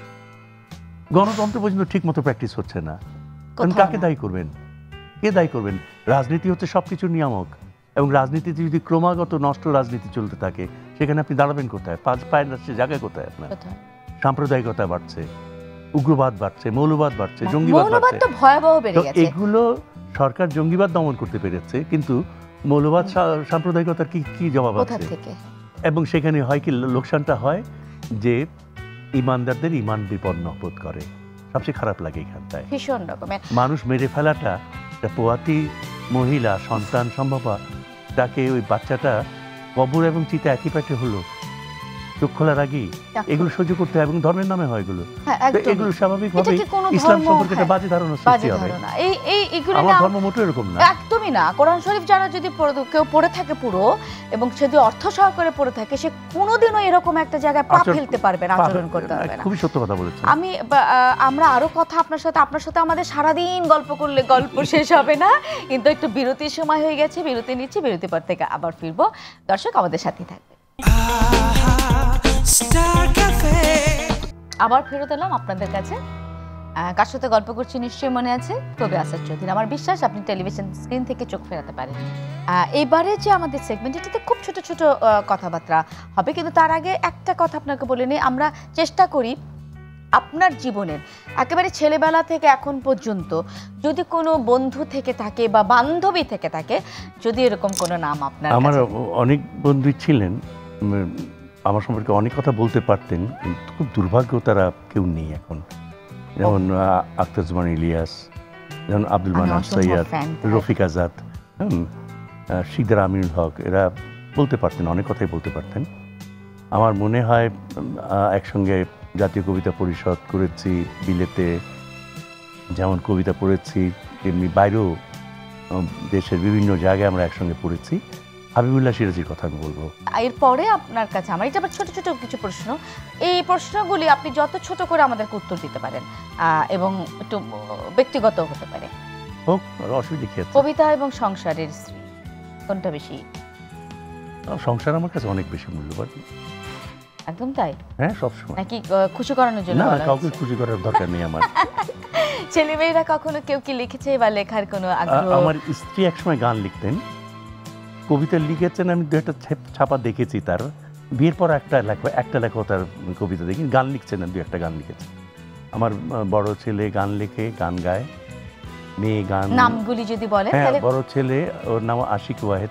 গণতন্ত্র পর্যন্ত ঠিক মতো প্র্যাকটিস হচ্ছে না। কাকে দায়ী করবেন? কে দায়ী করবেন? রাজনীতি হচ্ছে সবকিছুর নিয়ামক, এবং রাজনীতিতে যদি ক্রমাগত নষ্ট রাজনীতি চলতে থাকে, সেখানে আপনি দাঁড়াবেন কোথায়? পাঁচ পায়ের রাষ্ট্রে জায়গায় কোথায় আপনার? সাম্প্রদায়িকতা বাড়ছে, উগ্রবাদ বাড়ছে, মৌলবাদ বাড়ছে, জঙ্গিবাদ বাড়ছে, এগুলো সরকার জঙ্গিবাদ দমন করতে পেরেছে, কিন্তু মৌলবাদ সাম্প্রদায়িকতার কি কি জবাব আছে? এবং সেখানে হয় কি, লোকসানটা হয় যে ইমানদারদের ইমান বিপন্ন বোধ করে। সবচেয়ে খারাপ লাগে এখানটায় ভীষণ রকমের মানুষ মেরে ফেলাটা। পোয়াতি মহিলা সন্তান সম্ভবা, তাকে ওই বাচ্চাটা কবর এবং চিতা একই পেটে হলো, চোখ খোলার আগেই এগুলো সহ্য করতে হয়, এবং ধর্মের নামে হয় এগুলো। এগুলো স্বাভাবিকভাবে ইসলাম সম্পর্কে একটা বাজে ধারণা সৃষ্টি হবে। আমার ধর্ম মোটেও এরকম না, একদমই না। কোরআন শরীফ যারা যদি কেউ পড়ে থাকে পুরো, এবং সে যদি অর্থ সহকারে পড়ে থাকে, সে কোনোদিনও এরকম একটা জায়গায় পা ফেলতে পারবে না, আচরণ করতে পারবে না। খুবই সত্য কথা বলেছেন। আমি আমরা আরো কথা আপনার সাথে আপনার সাথে আমাদের সারাদিন গল্প করলে গল্প শেষ হবে না, কিন্তু একটু বিরতির সময় হয়ে গেছে, বিরতি নিচ্ছি, বিরতি পর থেকে আবার ফিরবো। দর্শক আমাদের সাথে থাকবে। আবার ফেরত এলাম আপনাদের কাছে। কার সাথে গল্প করছি নিশ্চয়ই মনে আছে, কবি আসাদ চৌধুরী। আমার বিশ্বাস আপনি টেলিভিশন স্ক্রিন থেকে চোখ ফেরাতে পারেন। এবারে যে আমাদের সেগমেন্ট, এটাতে খুব ছোট ছোট কথাবার্তা হবে, কিন্তু তার আগে একটা কথা আপনাকে বলে নিই। আমরা চেষ্টা করি আপনার জীবনের একেবারে ছেলেবেলা থেকে এখন পর্যন্ত যদি কোনো বন্ধু থেকে থাকে বা বান্ধবী থেকে থাকে, যদি এরকম কোনো নাম আপনার? আমার অনেক বন্ধু ছিলেন, আমার সম্পর্কে অনেক কথা বলতে পারতেন, কিন্তু খুব দুর্ভাগ্য তারা কেউ নেই এখন। যেমন আখতারুজ্জামান ইলিয়াস, যেমন আব্দুল মান্নান সৈয়দ, রফিক আজাদ, শিকদার আমিনুল হক, এরা বলতে পারতেন, অনেক কথাই বলতে পারতেন। আমার মনে হয় একসঙ্গে জাতীয় কবিতা পরিষদ করেছি বিলেতে, যেমন কবিতা পড়েছি, তেমনি বাইরেও দেশের বিভিন্ন জায়গায় আমরা একসঙ্গে পড়েছি। হাবিবুল্লাহ সিরাজির কথা আমি বলবো। এরপরে আপনার কাছে আমার এটা আবার ছোট ছোট কিছু প্রশ্ন, এই প্রশ্নগুলি আপনি যত ছোট করে আমাদেরকে উত্তর দিতে পারেন এবং একটু ব্যক্তিগত হতে পারে। হোক, অসুবিধা কি আছে? কবিতা এবং সংসারের স্ত্রী কোনটা বেশি? সংসার আমার কাছে অনেক বেশি মূল্যবান। একদম তাই? হ্যাঁ, সবসময়। নাকি খুশি করানোর জন্য? না, কাউকে খুশি করার দরকার নেই আমার। ছেলে মেয়েরা কখনো কেউ কি লিখেছে বা লেখার কোনো আগ্রহ? আমার স্ত্রী একসময় গান লিখতেন, কবিতা লিখেছেন, আমি দু একটা ছাপা দেখেছি তার। বিয়ের পর একটা লেখা একটা লেখা তার কবিতা দেখি, গান লিখছেন না, দু একটা গান লিখেছে। আমার বড় ছেলে গান লেখে, গান গায়, মেয়ে গান। নামগুলি যদি বলেন? হ্যাঁ, বড় ছেলে ওর নাম আশিক ওয়াহেদ,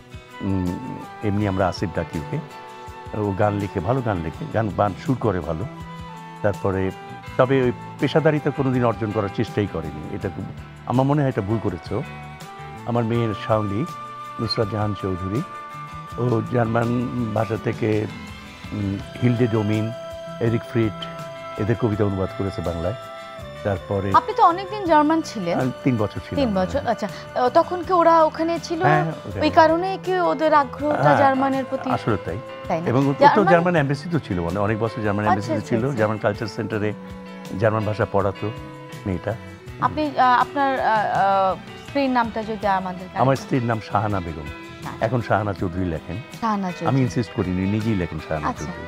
এমনি আমরা আসিফ ডাকি ওকে। ও গান লিখে, ভালো গান লিখে, গান গান সুর করে ভালো। তারপরে তবে ওই পেশাদারিতা কোনোদিন অর্জন করার চেষ্টাই করেনি, এটা খুব আমার মনে হয় এটা ভুল করেছে। আমার মেয়ের শাওলি নুসরাত জাহান চৌধুরী, ও জার্মান ভাষা থেকে হিলডে ডোমিন, এরিক ফ্রিড এদের কবিতা অনুবাদ করেছে বাংলায়। তারপরে আপনি তো অনেকদিন জার্মান ছিলেন। তিন বছর ছিলাম। তিন বছর, আচ্ছা। তখন কি ওরা ওখানে ছিল, ওই কারণে কি ওদের আগ্রহটা জার্মানের প্রতি? আসলে তাই। এবং তো জার্মান এমবাসি তো ছিল, মানে অনেক বছর জার্মান এমবাসি ছিল, জার্মান কালচার সেন্টারে জার্মান ভাষা পড়াতো মেয়েটা। আপনি আপনার স্ত্রীর নামটা যদি আমাদের? আমার স্ত্রীর নাম শাহানা বেগম, এখন শাহানা চৌধুরী লেখেন। আমি ইনসিস্ট করিনি, নিজেই লেখেন শাহানা চৌধুরী।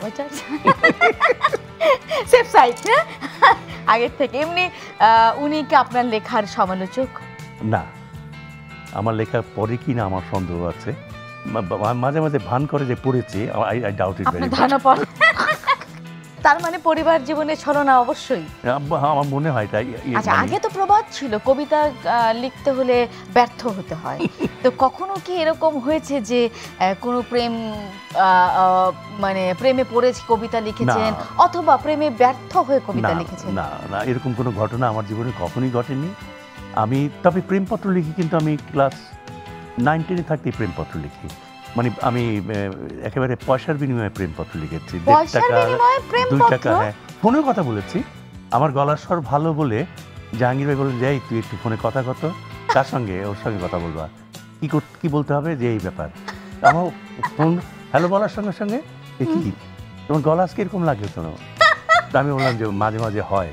সেফ সাইড না আগের থেকে। এমনি উনি কি আপনার লেখার সমালোচক? না, আমার লেখা পড়ে কি না আমার সন্দেহ আছে, মাঝে মাঝে ভান করে যে পড়েছে। I doubt it very much. তার মানে পরিবার জীবনে ছলনা অবশ্যই আমার মনে হয় তাই। আচ্ছা, আগে তো প্রবাদ ছিল কবিতা লিখতে হলে ব্যর্থ হতে হয়, তো কখনো কি এরকম হয়েছে যে কোনো প্রেম মানে প্রেমে পড়েছে কবিতা লিখেছেন, অথবা প্রেমে ব্যর্থ হয়ে কবিতা লিখেছেন? না না, এরকম কোনো ঘটনা আমার জীবনে কখনোই ঘটেনি। আমি তবে প্রেমপত্র লিখি, কিন্তু আমি ক্লাস নাইন টেনে থাকতেই প্রেমপত্র লিখি। মানে আমি একেবারে পয়সার বিনিময়ে প্রেমপত্র লিখেছি, দেড় টাকা দুই টাকা। হ্যাঁ, ফোনেও কথা বলেছি। আমার গলার স্বর ভালো বলে জাহাঙ্গীর ভাই বলেন যে এই তুই একটু ফোনে কথা কত, তার সঙ্গে ওর সঙ্গে কথা বলবা, কি কি বলতে হবে যে এই ব্যাপার। আমার ফোন হ্যালো বলার সঙ্গে সঙ্গে দেখি তোমার গলা আজকে এরকম লাগে কেন? আমি বললাম যে মাঝে মাঝে হয়।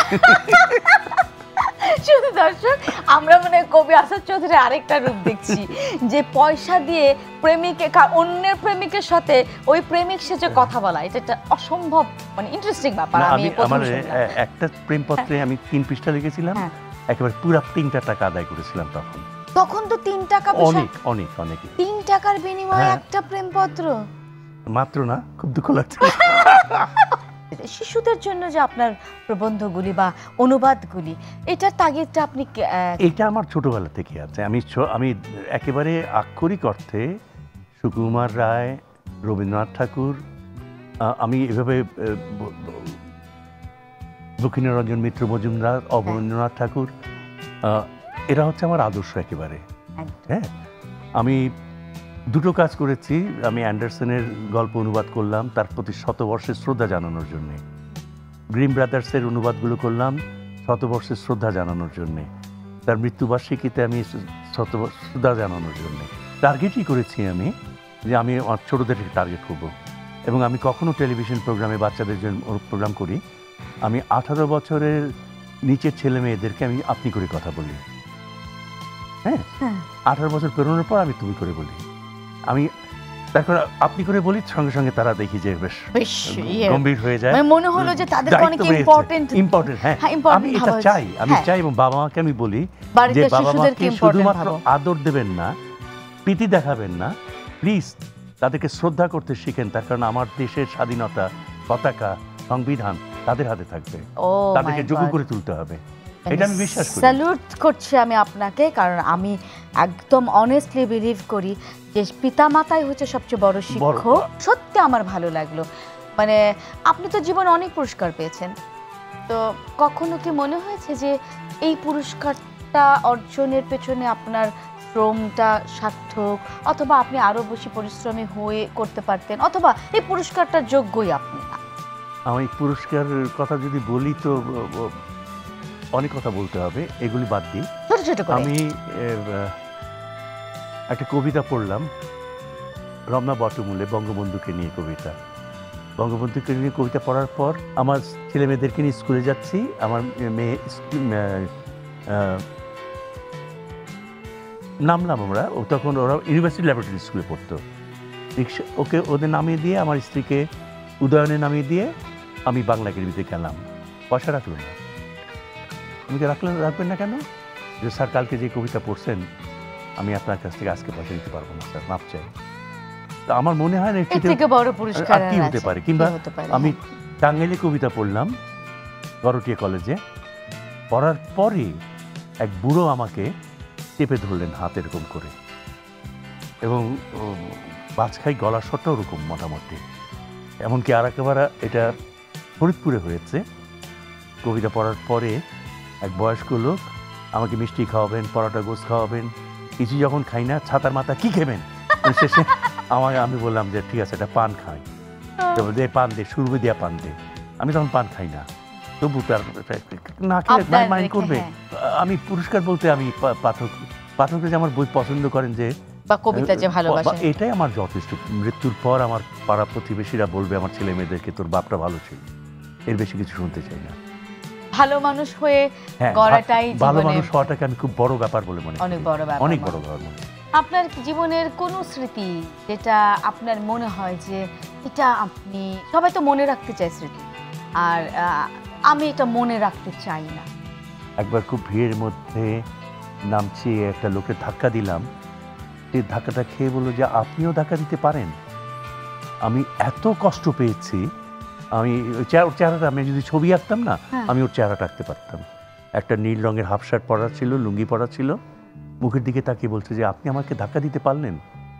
শুধু দর্শক, আমরা মানে কবি আসাদ চৌধুরী আরেকটা রূপ দেখছি, যে পয়সা দিয়ে প্রেমিকে অন্যের প্রেমিকের সাথে ওই প্রেমিক সেজে কথা বলা, এটা একটা অসম্ভব মানে ইন্টারেস্টিং ব্যাপার। আমি আমার একটা প্রেমপত্রে আমি তিন পৃষ্ঠা লিখেছিলাম, একেবারে পুরো তিনটা টাকা আদায় করেছিলাম তখন। তখন তো তিন টাকা অনেক অনেক অনেক। তিন টাকার বিনিময়ে একটা প্রেমপত্র? মাত্র না, খুব দুঃখ লাগছে। শিশুদের জন্য যে আপনার প্রবন্ধগুলি বা অনুবাদগুলি, এটার তাগিদটা আপনি? এটা আমার ছোটবেলা থেকে আছে। আমি আমি একেবারে আক্ষরিক অর্থে সুকুমার রায়, রবীন্দ্রনাথ ঠাকুর, আমি এভাবে দক্ষিণারঞ্জন মিত্র মজুমদার, অবনীন্দ্রনাথ ঠাকুর, এরা হচ্ছে আমার আদর্শ একেবারে। হ্যাঁ, আমি দুটো কাজ করেছি। আমি অ্যান্ডারসনের গল্প অনুবাদ করলাম তার প্রতি শতবর্ষের শ্রদ্ধা জানানোর জন্যে। গ্রিম ব্রাদার্সের অনুবাদগুলো করলাম শতবর্ষের শ্রদ্ধা জানানোর জন্যে। তার মৃত্যুবার্ষিকীতে আমি শ্রদ্ধা জানানোর জন্যে টার্গেটই করেছি আমি, যে আমি আমার ছোটোদেরকে টার্গেট করব। এবং আমি কখনো টেলিভিশন প্রোগ্রামে বাচ্চাদের জন্য প্রোগ্রাম করি, আমি আঠারো বছরের নিচের ছেলে মেয়েদেরকে আমি আপনি করে কথা বলি। হ্যাঁ, আঠারো বছর পেরোনোর পর আমি তুমি করে বলি। আমি তারপর আপনি করে বলি, সঙ্গে সঙ্গে তারা দেখি যে বেশ গম্ভীর হয়ে যায়, মনে হলো যে তাদের অনেক ইম্পর্টেন্ট ইম্পর্টেন্ট হ্যাঁ, আমি এটা চাই। আমি চাই এবং বাবা মাকে আমি বলি যে বাবা মাকে শুধুমাত্র আদর দেবেন না, প্রীতি দেখাবেন না, প্লিজ তাদেরকে শ্রদ্ধা করতে শিখেন। তার কারণ আমার দেশের স্বাধীনতা, পতাকা, সংবিধান তাদের হাতে থাকবে, তাদেরকে যোগ্য করে তুলতে হবে, এটা আমি বিশ্বাস করি। স্যালুট করছি আমি আপনাকে, কারণ আমি একদম অনেস্টলি বিলিভ করি যে পিতামাতাই হচ্ছে সবচেয়ে বড় শিক্ষক। সত্যি আমার ভালো লাগলো। মানে আপনি তো জীবনে অনেক পুরস্কার পেয়েছেন, তো কখনো কি মনে হয়েছে যে এই পুরস্কারটা অর্জনের পেছনে আপনার শ্রমটা সার্থক, অথবা আপনি আরো বেশি পরিশ্রমী হয়ে করতে পারতেন, অথবা এই পুরস্কারটার যোগ্যই আপনি না? আমি পুরস্কারের কথা যদি বলি তো অনেক কথা বলতে হবে, এগুলি বাদ দিই। ছোট ছোট করে আমি একটা কবিতা পড়লাম রমনা বটমূলে, বঙ্গবন্ধুকে নিয়ে কবিতা। বঙ্গবন্ধুকে নিয়ে কবিতা পড়ার পর আমার ছেলে মেয়েদেরকে নিয়ে স্কুলে যাচ্ছি। আমার মেয়ে নামলাম আমরা, ও তখন ওরা ইউনিভার্সিটি ল্যাবরেটরি স্কুলে পড়তো। রিক্সা ওকে ওদের নামিয়ে দিয়ে, আমার স্ত্রীকে উদয়নে নামিয়ে দিয়ে আমি বাংলা একাডেমিতে গেলাম। পয়সা রাখলো না। আমি তো রাখলেন রাখবেন না কেন? যে স্যার কালকে যে কবিতা পড়ছেন আমি আপনার কাছ থেকে আজকে পয়সা দিতে পারবো না স্যার, মাপ চাই। তো আমার মনে হয় না এর থেকে বড় পুরস্কার কি হতে পারে। কিংবা আমি টাঙ্গাইলে কবিতা পড়লাম গরটিয়া কলেজে, পড়ার পরে এক বুড়ো আমাকে চেপে ধরলেন হাত এরকম করে, এবং বাজখাই গলার স্বরটা ওরকম মোটামুটি। এমনকি আর একেবারে এটা ফরিদপুরে হয়েছে। কবিতা পড়ার পরে এক বয়স্ক লোক আমাকে মিষ্টি খাওয়াবেন, পরোটা গোস খাওয়াবেন, কিছু যখন খাই না ছাতার মাথা কি খেবেন, শেষে আমাকে আমি বললাম যে ঠিক আছে এটা পান খাই, দে পান দে, সুরবে দিয়া পান দে। আমি তখন পান খাই না, তবু তার না খেলে মাইন্ড করবে। আমি পুরস্কার বলতে আমি পাঠক পাঠকরা যে আমার বই পছন্দ করেন যে বা কবিতা যে ভালোবাসে, এটাই আমার যথেষ্ট। মৃত্যুর পর আমার পাড়া প্রতিবেশীরা বলবে আমার ছেলে মেয়েদেরকে তোর বাপটা ভালো ছিল, এর বেশি কিছু শুনতে চাই না। ভালো মানুষ হয়ে গড়াটাই জীবনে, ভালো মানুষ হওয়াটাকে আমি খুব বড় ব্যাপার বলে মনে করি। অনেক বড় ব্যাপার, অনেক বড় ব্যাপার। আপনার জীবনের কোন স্মৃতি যেটা আপনার মনে হয় যে এটা আপনি, সবাই তো মনে রাখতে চায় স্মৃতি, আর আমি এটা মনে রাখতে চাই না? একবার খুব ভিড়ের মধ্যে নামছি, একটা লোকের ধাক্কা দিলাম, সেই ধাক্কাটা খেয়ে বললো যে আপনিও ধাক্কা দিতে পারেন। আমি এত কষ্ট পেয়েছি, আমি ওর চেহারাটা, আমি যদি ছবি আঁকতাম না আমি ওর চেহারাটা আঁকতে পারতাম। একটা নীল রঙের হাফ শার্ট পরা ছিল, লুঙ্গি পরা ছিল, মুখের দিকে তাকিয়ে বলছে যে আপনি আমাকে ধাক্কা দিতে পারলেন।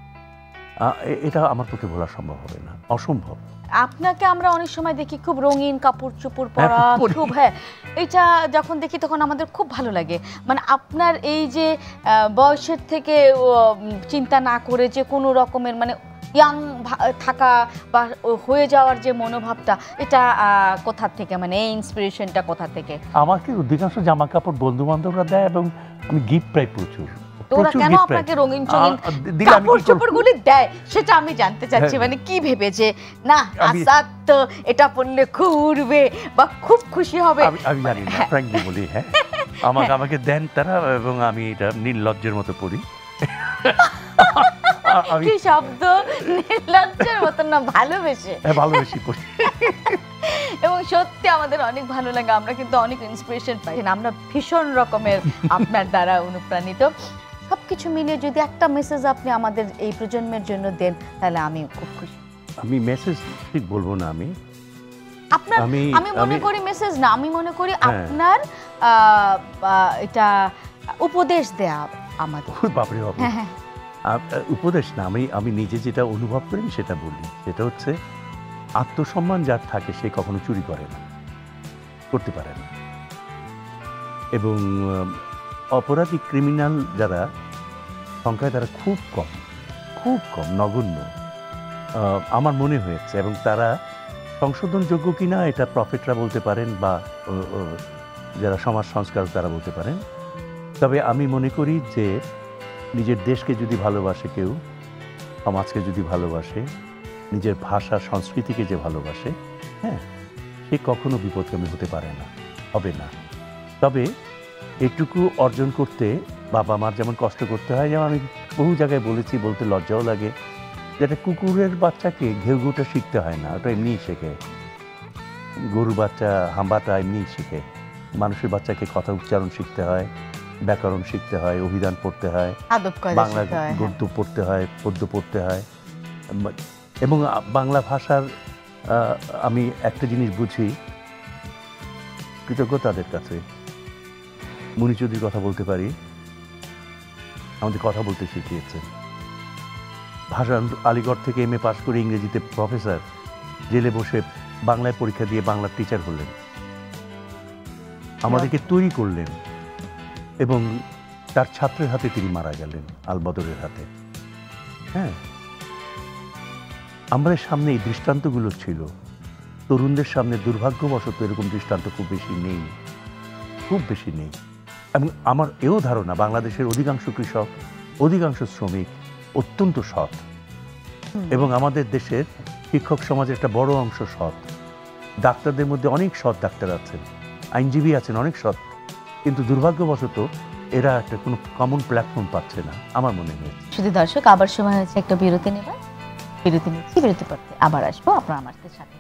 এটা আমার পক্ষে ভোলা সম্ভব হবে না, অসম্ভব। আপনাকে আমরা অনেক সময় দেখি খুব রঙিন কাপড় চোপড় পরা, খুব, হ্যাঁ, এটা যখন দেখি তখন আমাদের খুব ভালো লাগে। মানে আপনার এই যে বয়সের থেকে চিন্তা না করে যে কোনো রকমের মানে ইয়াং থাকা বা হয়ে যাওয়ার যে মনোভাবটা, এটা কোথা থেকে, মানে এই ইন্সপিরেশনটা কোথা থেকে? আমাকে অধিকাংশ জামা কাপড় বন্ধু বান্ধবরা দেয় এবং আমি গিফট পাই প্রচুর। তোরা কেন আপনাকে রঙিন চঙিন কাপড় চোপড়গুলি দেয় সেটা আমি জানতে চাচ্ছি। মানে কি ভেবে যে না আসাদ তো এটা পরলে খুব উড়বে বা খুব খুশি হবে? আমি জানি না, ফ্র্যাঙ্কলি বলি। হ্যাঁ, আমাকে আমাকে দেন তারা, এবং আমি এটা নির্লজ্জের মতো পড়ি। কি শব্দ, নির্লজ্জের মতো না, ভালোবেসে ভালোবেসে পড়ি। এবং সত্যি আমাদের অনেক ভালো লাগে, আমরা কিন্তু অনেক ইন্সপিরেশন পাই, আমরা ভীষণ রকমের আপনার দ্বারা অনুপ্রাণিত। সবকিছু মিলিয়ে যদি একটা মেসেজ আপনি আমাদের এই প্রজন্মের জন্য দেন তাহলে আমি খুব খুশি। আমি মেসেজ ঠিক বলবো না, আমি আপনার আমি মনে করি মেসেজ না, আমি মনে করি আপনার এটা উপদেশ দেয়া আমাদের। বাপরে বাপ, উপদেশ না, আমি আমি নিজে যেটা অনুভব করি সেটা বলি। সেটা হচ্ছে আত্মসম্মান যার থাকে সে কখনো চুরি করে না, করতে পারে না, এবং অপরাধী ক্রিমিনাল যারা সংখ্যায় তারা খুব কম, খুব কম, নগণ্য আমার মনে হয়েছে। এবং তারা সংশোধনযোগ্য কিনা এটা প্রফেটরা বলতে পারেন বা যারা সমাজ সংস্কারক তারা বলতে পারেন। তবে আমি মনে করি যে নিজের দেশকে যদি ভালোবাসে কেউ, সমাজকে যদি ভালোবাসে, নিজের ভাষা সংস্কৃতিকে যে ভালোবাসে, হ্যাঁ, সে কখনো বিপদগামী হতে পারে না, হবে না। তবে এটুকু অর্জন করতে বাবা মার যেমন কষ্ট করতে হয়, যেমন আমি বহু জায়গায় বলেছি, বলতে লজ্জাও লাগে, যেটা কুকুরের বাচ্চাকে ঘেউ ঘেউটা শিখতে হয় না, ওটা এমনিই শেখে। গরুর বাচ্চা হাম্বাটা এমনিই শেখে। মানুষের বাচ্চাকে কথা উচ্চারণ শিখতে হয়, ব্যাকরণ শিখতে হয়, অভিধান পড়তে হয়, বাংলা গদ্য পড়তে হয়, পদ্য পড়তে হয়। এবং বাংলা ভাষার আমি একটা জিনিস বুঝি কৃতজ্ঞ তাদের কাছে। মুনি চৌধুরীর কথা বলতে পারি, আমাদের কথা বলতে শিখিয়েছেন। ভাষা আলিগড় থেকে এম এ পাশ করে ইংরেজিতে প্রফেসর, জেলে বসে বাংলায় পরীক্ষা দিয়ে বাংলার টিচার হলেন, আমাদেরকে তৈরি করলেন এবং তার ছাত্রের হাতে তিনি মারা গেলেন, আলবদরের হাতে। হ্যাঁ, আমাদের সামনে এই দৃষ্টান্তগুলো ছিল। তরুণদের সামনে দুর্ভাগ্যবশত এরকম দৃষ্টান্ত খুব বেশি নেই, খুব বেশি নেই। এবং আমার এও ধারণা বাংলাদেশের অধিকাংশ কৃষক, অধিকাংশ শ্রমিক অত্যন্ত সৎ, এবং আমাদের দেশের শিক্ষক সমাজের একটা বড় অংশ সৎ। ডাক্তারদের মধ্যে অনেক সৎ ডাক্তার আছেন, আইনজীবী আছেন অনেক সৎ, কিন্তু দুর্ভাগ্যবশত এরা একটা কোনো কমন প্ল্যাটফর্ম পাচ্ছে না আমার মনে হয়। শুধু দর্শক, আবার সময় হয়েছে একটা বিরতি নেবার। বিরতি নিচ্ছি, বিরতি পড়তে আবার আসবো আপনার আমাদের সাথে।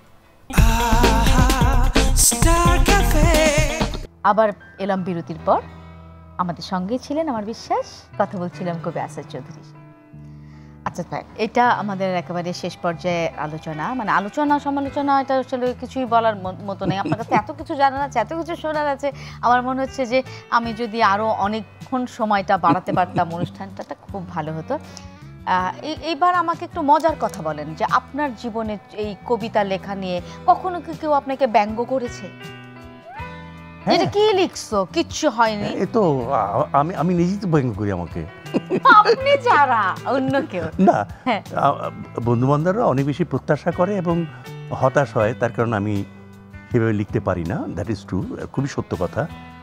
আবার এলাম বিরতির পর। আমাদের সঙ্গে ছিলেন আমার বিশ্বাস, কথা বলছিলাম কবি আসাদ চৌধুরী। আচ্ছা স্যার, এটা আমাদের একেবারে শেষ পর্যায়ে আলোচনা, মানে আলোচনা সমালোচনা এটা আসলে কিছুই বলার মতো নেই। আপনার কাছে এত কিছু জানার আছে, এত কিছু শোনার আছে, আমার মনে হচ্ছে যে আমি যদি আরও অনেকক্ষণ সময়টা বাড়াতে পারতাম অনুষ্ঠানটা খুব ভালো হতো। এইবার আমাকে একটু মজার কথা বলেন যে আপনার জীবনে এই কবিতা লেখা নিয়ে কখনো কি কেউ আপনাকে ব্যঙ্গ করেছে? এটা কি লিখছো, কিচ্ছু হয়নি? এ তো আমি আমি নিজেই তো ব্যঙ্গ করি আমাকে। আপনি যারা অন্য কেউ না, বন্ধু বান্ধবরা অনেক বেশি প্রত্যাশা করে এবং হতাশ হয়, তার কারণে আমি সেভাবে লিখতে পারি না। দ্যাট ইজ ট্রু, খুবই সত্য কথা।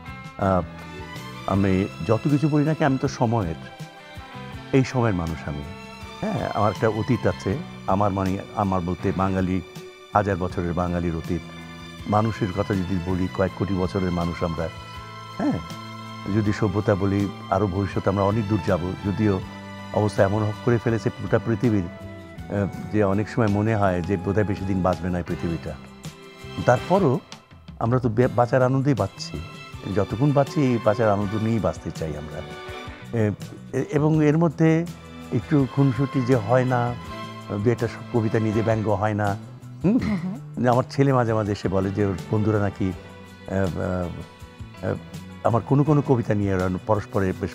আমি যত কিছু বলি নাকি, আমি তো সময়ের, এই সময়ের মানুষ আমি। হ্যাঁ, আমার একটা অতীত আছে, আমার মানে আমার বলতে বাঙালি, হাজার বছরের বাঙালির অতীত। মানুষের কথা যদি বলি, কয়েক কোটি বছরের মানুষ আমরা। হ্যাঁ, যদি সভ্যতা বলি, আরও ভবিষ্যতে আমরা অনেক দূর যাব। যদিও অবস্থা এমন করে ফেলেছে পুরোটা পৃথিবীর যে অনেক সময় মনে হয় যে বোধহয় বেশি দিন বাঁচবে না পৃথিবীটা। তারপরও আমরা তো বাঁচার আনন্দেই বাঁচছি, যতক্ষণ বাঁচি এই বাঁচার আনন্দ নিয়েই বাঁচতে চাই আমরা। এবং এর মধ্যে একটু খুনসুটি যে হয় না, দু একটা কবিতা নিজে ব্যঙ্গ হয় না। হুম, আমার ছেলে মাঝে মাঝে এসে বলে যে ওর বন্ধুরা নাকি আমার কোনো কোনো কবিতা নিয়ে পরস্পরের বেশ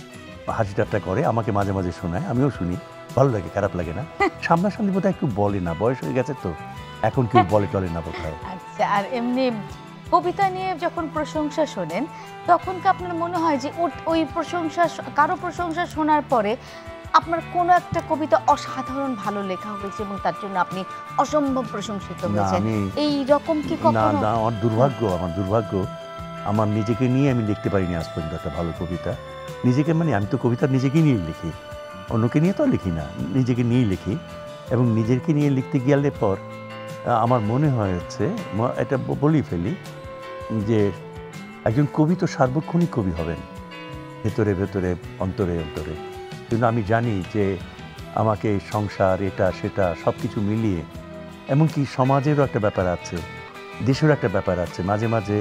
হাসি ঠাট্টা করে, আমাকে মাঝে মাঝে শোনায়, আমিও শুনি, ভালো লাগে, খারাপ লাগে না। সামনাসামনি বোধহয় একটু বলে না, বয়স হয়ে গেছে তো এখন কেউ বলে টলে না বোধহয়। আচ্ছা, আর এমনি কবিতা নিয়ে যখন প্রশংসা শোনেন তখন কি আপনার মনে হয় যে ওই প্রশংসা, কারো প্রশংসা শোনার পরে আপনার কোনো একটা কবিতা অসাধারণ ভালো লেখা হয়েছে এবং তার জন্য আপনি অসম্ভব প্রশংসিত হয়েছেন, এই রকম কি কখনো? না, আমার দুর্ভাগ্য, আমার দুর্ভাগ্য আমার নিজেকে নিয়ে আমি লিখতে পারিনি আজ পর্যন্ত একটা ভালো কবিতা। নিজেকে মানে আমি তো কবিতা নিজেকে নিয়ে লিখি, অন্যকে নিয়ে তো লিখি না, নিজেকে নিয়েই লিখি। এবং নিজেকে নিয়ে লিখতে গেলে পর আমার মনে হয়েছে, এটা বলেই ফেলি, যে একজন কবি তো সার্বক্ষণিক কবি হবেন, ভেতরে ভেতরে, অন্তরে অন্তরে। কিন্তু আমি জানি যে আমাকে সংসার, এটা সেটা সব কিছু মিলিয়ে, এমনকি সমাজেরও একটা ব্যাপার আছে, দেশেরও একটা ব্যাপার আছে, মাঝে মাঝে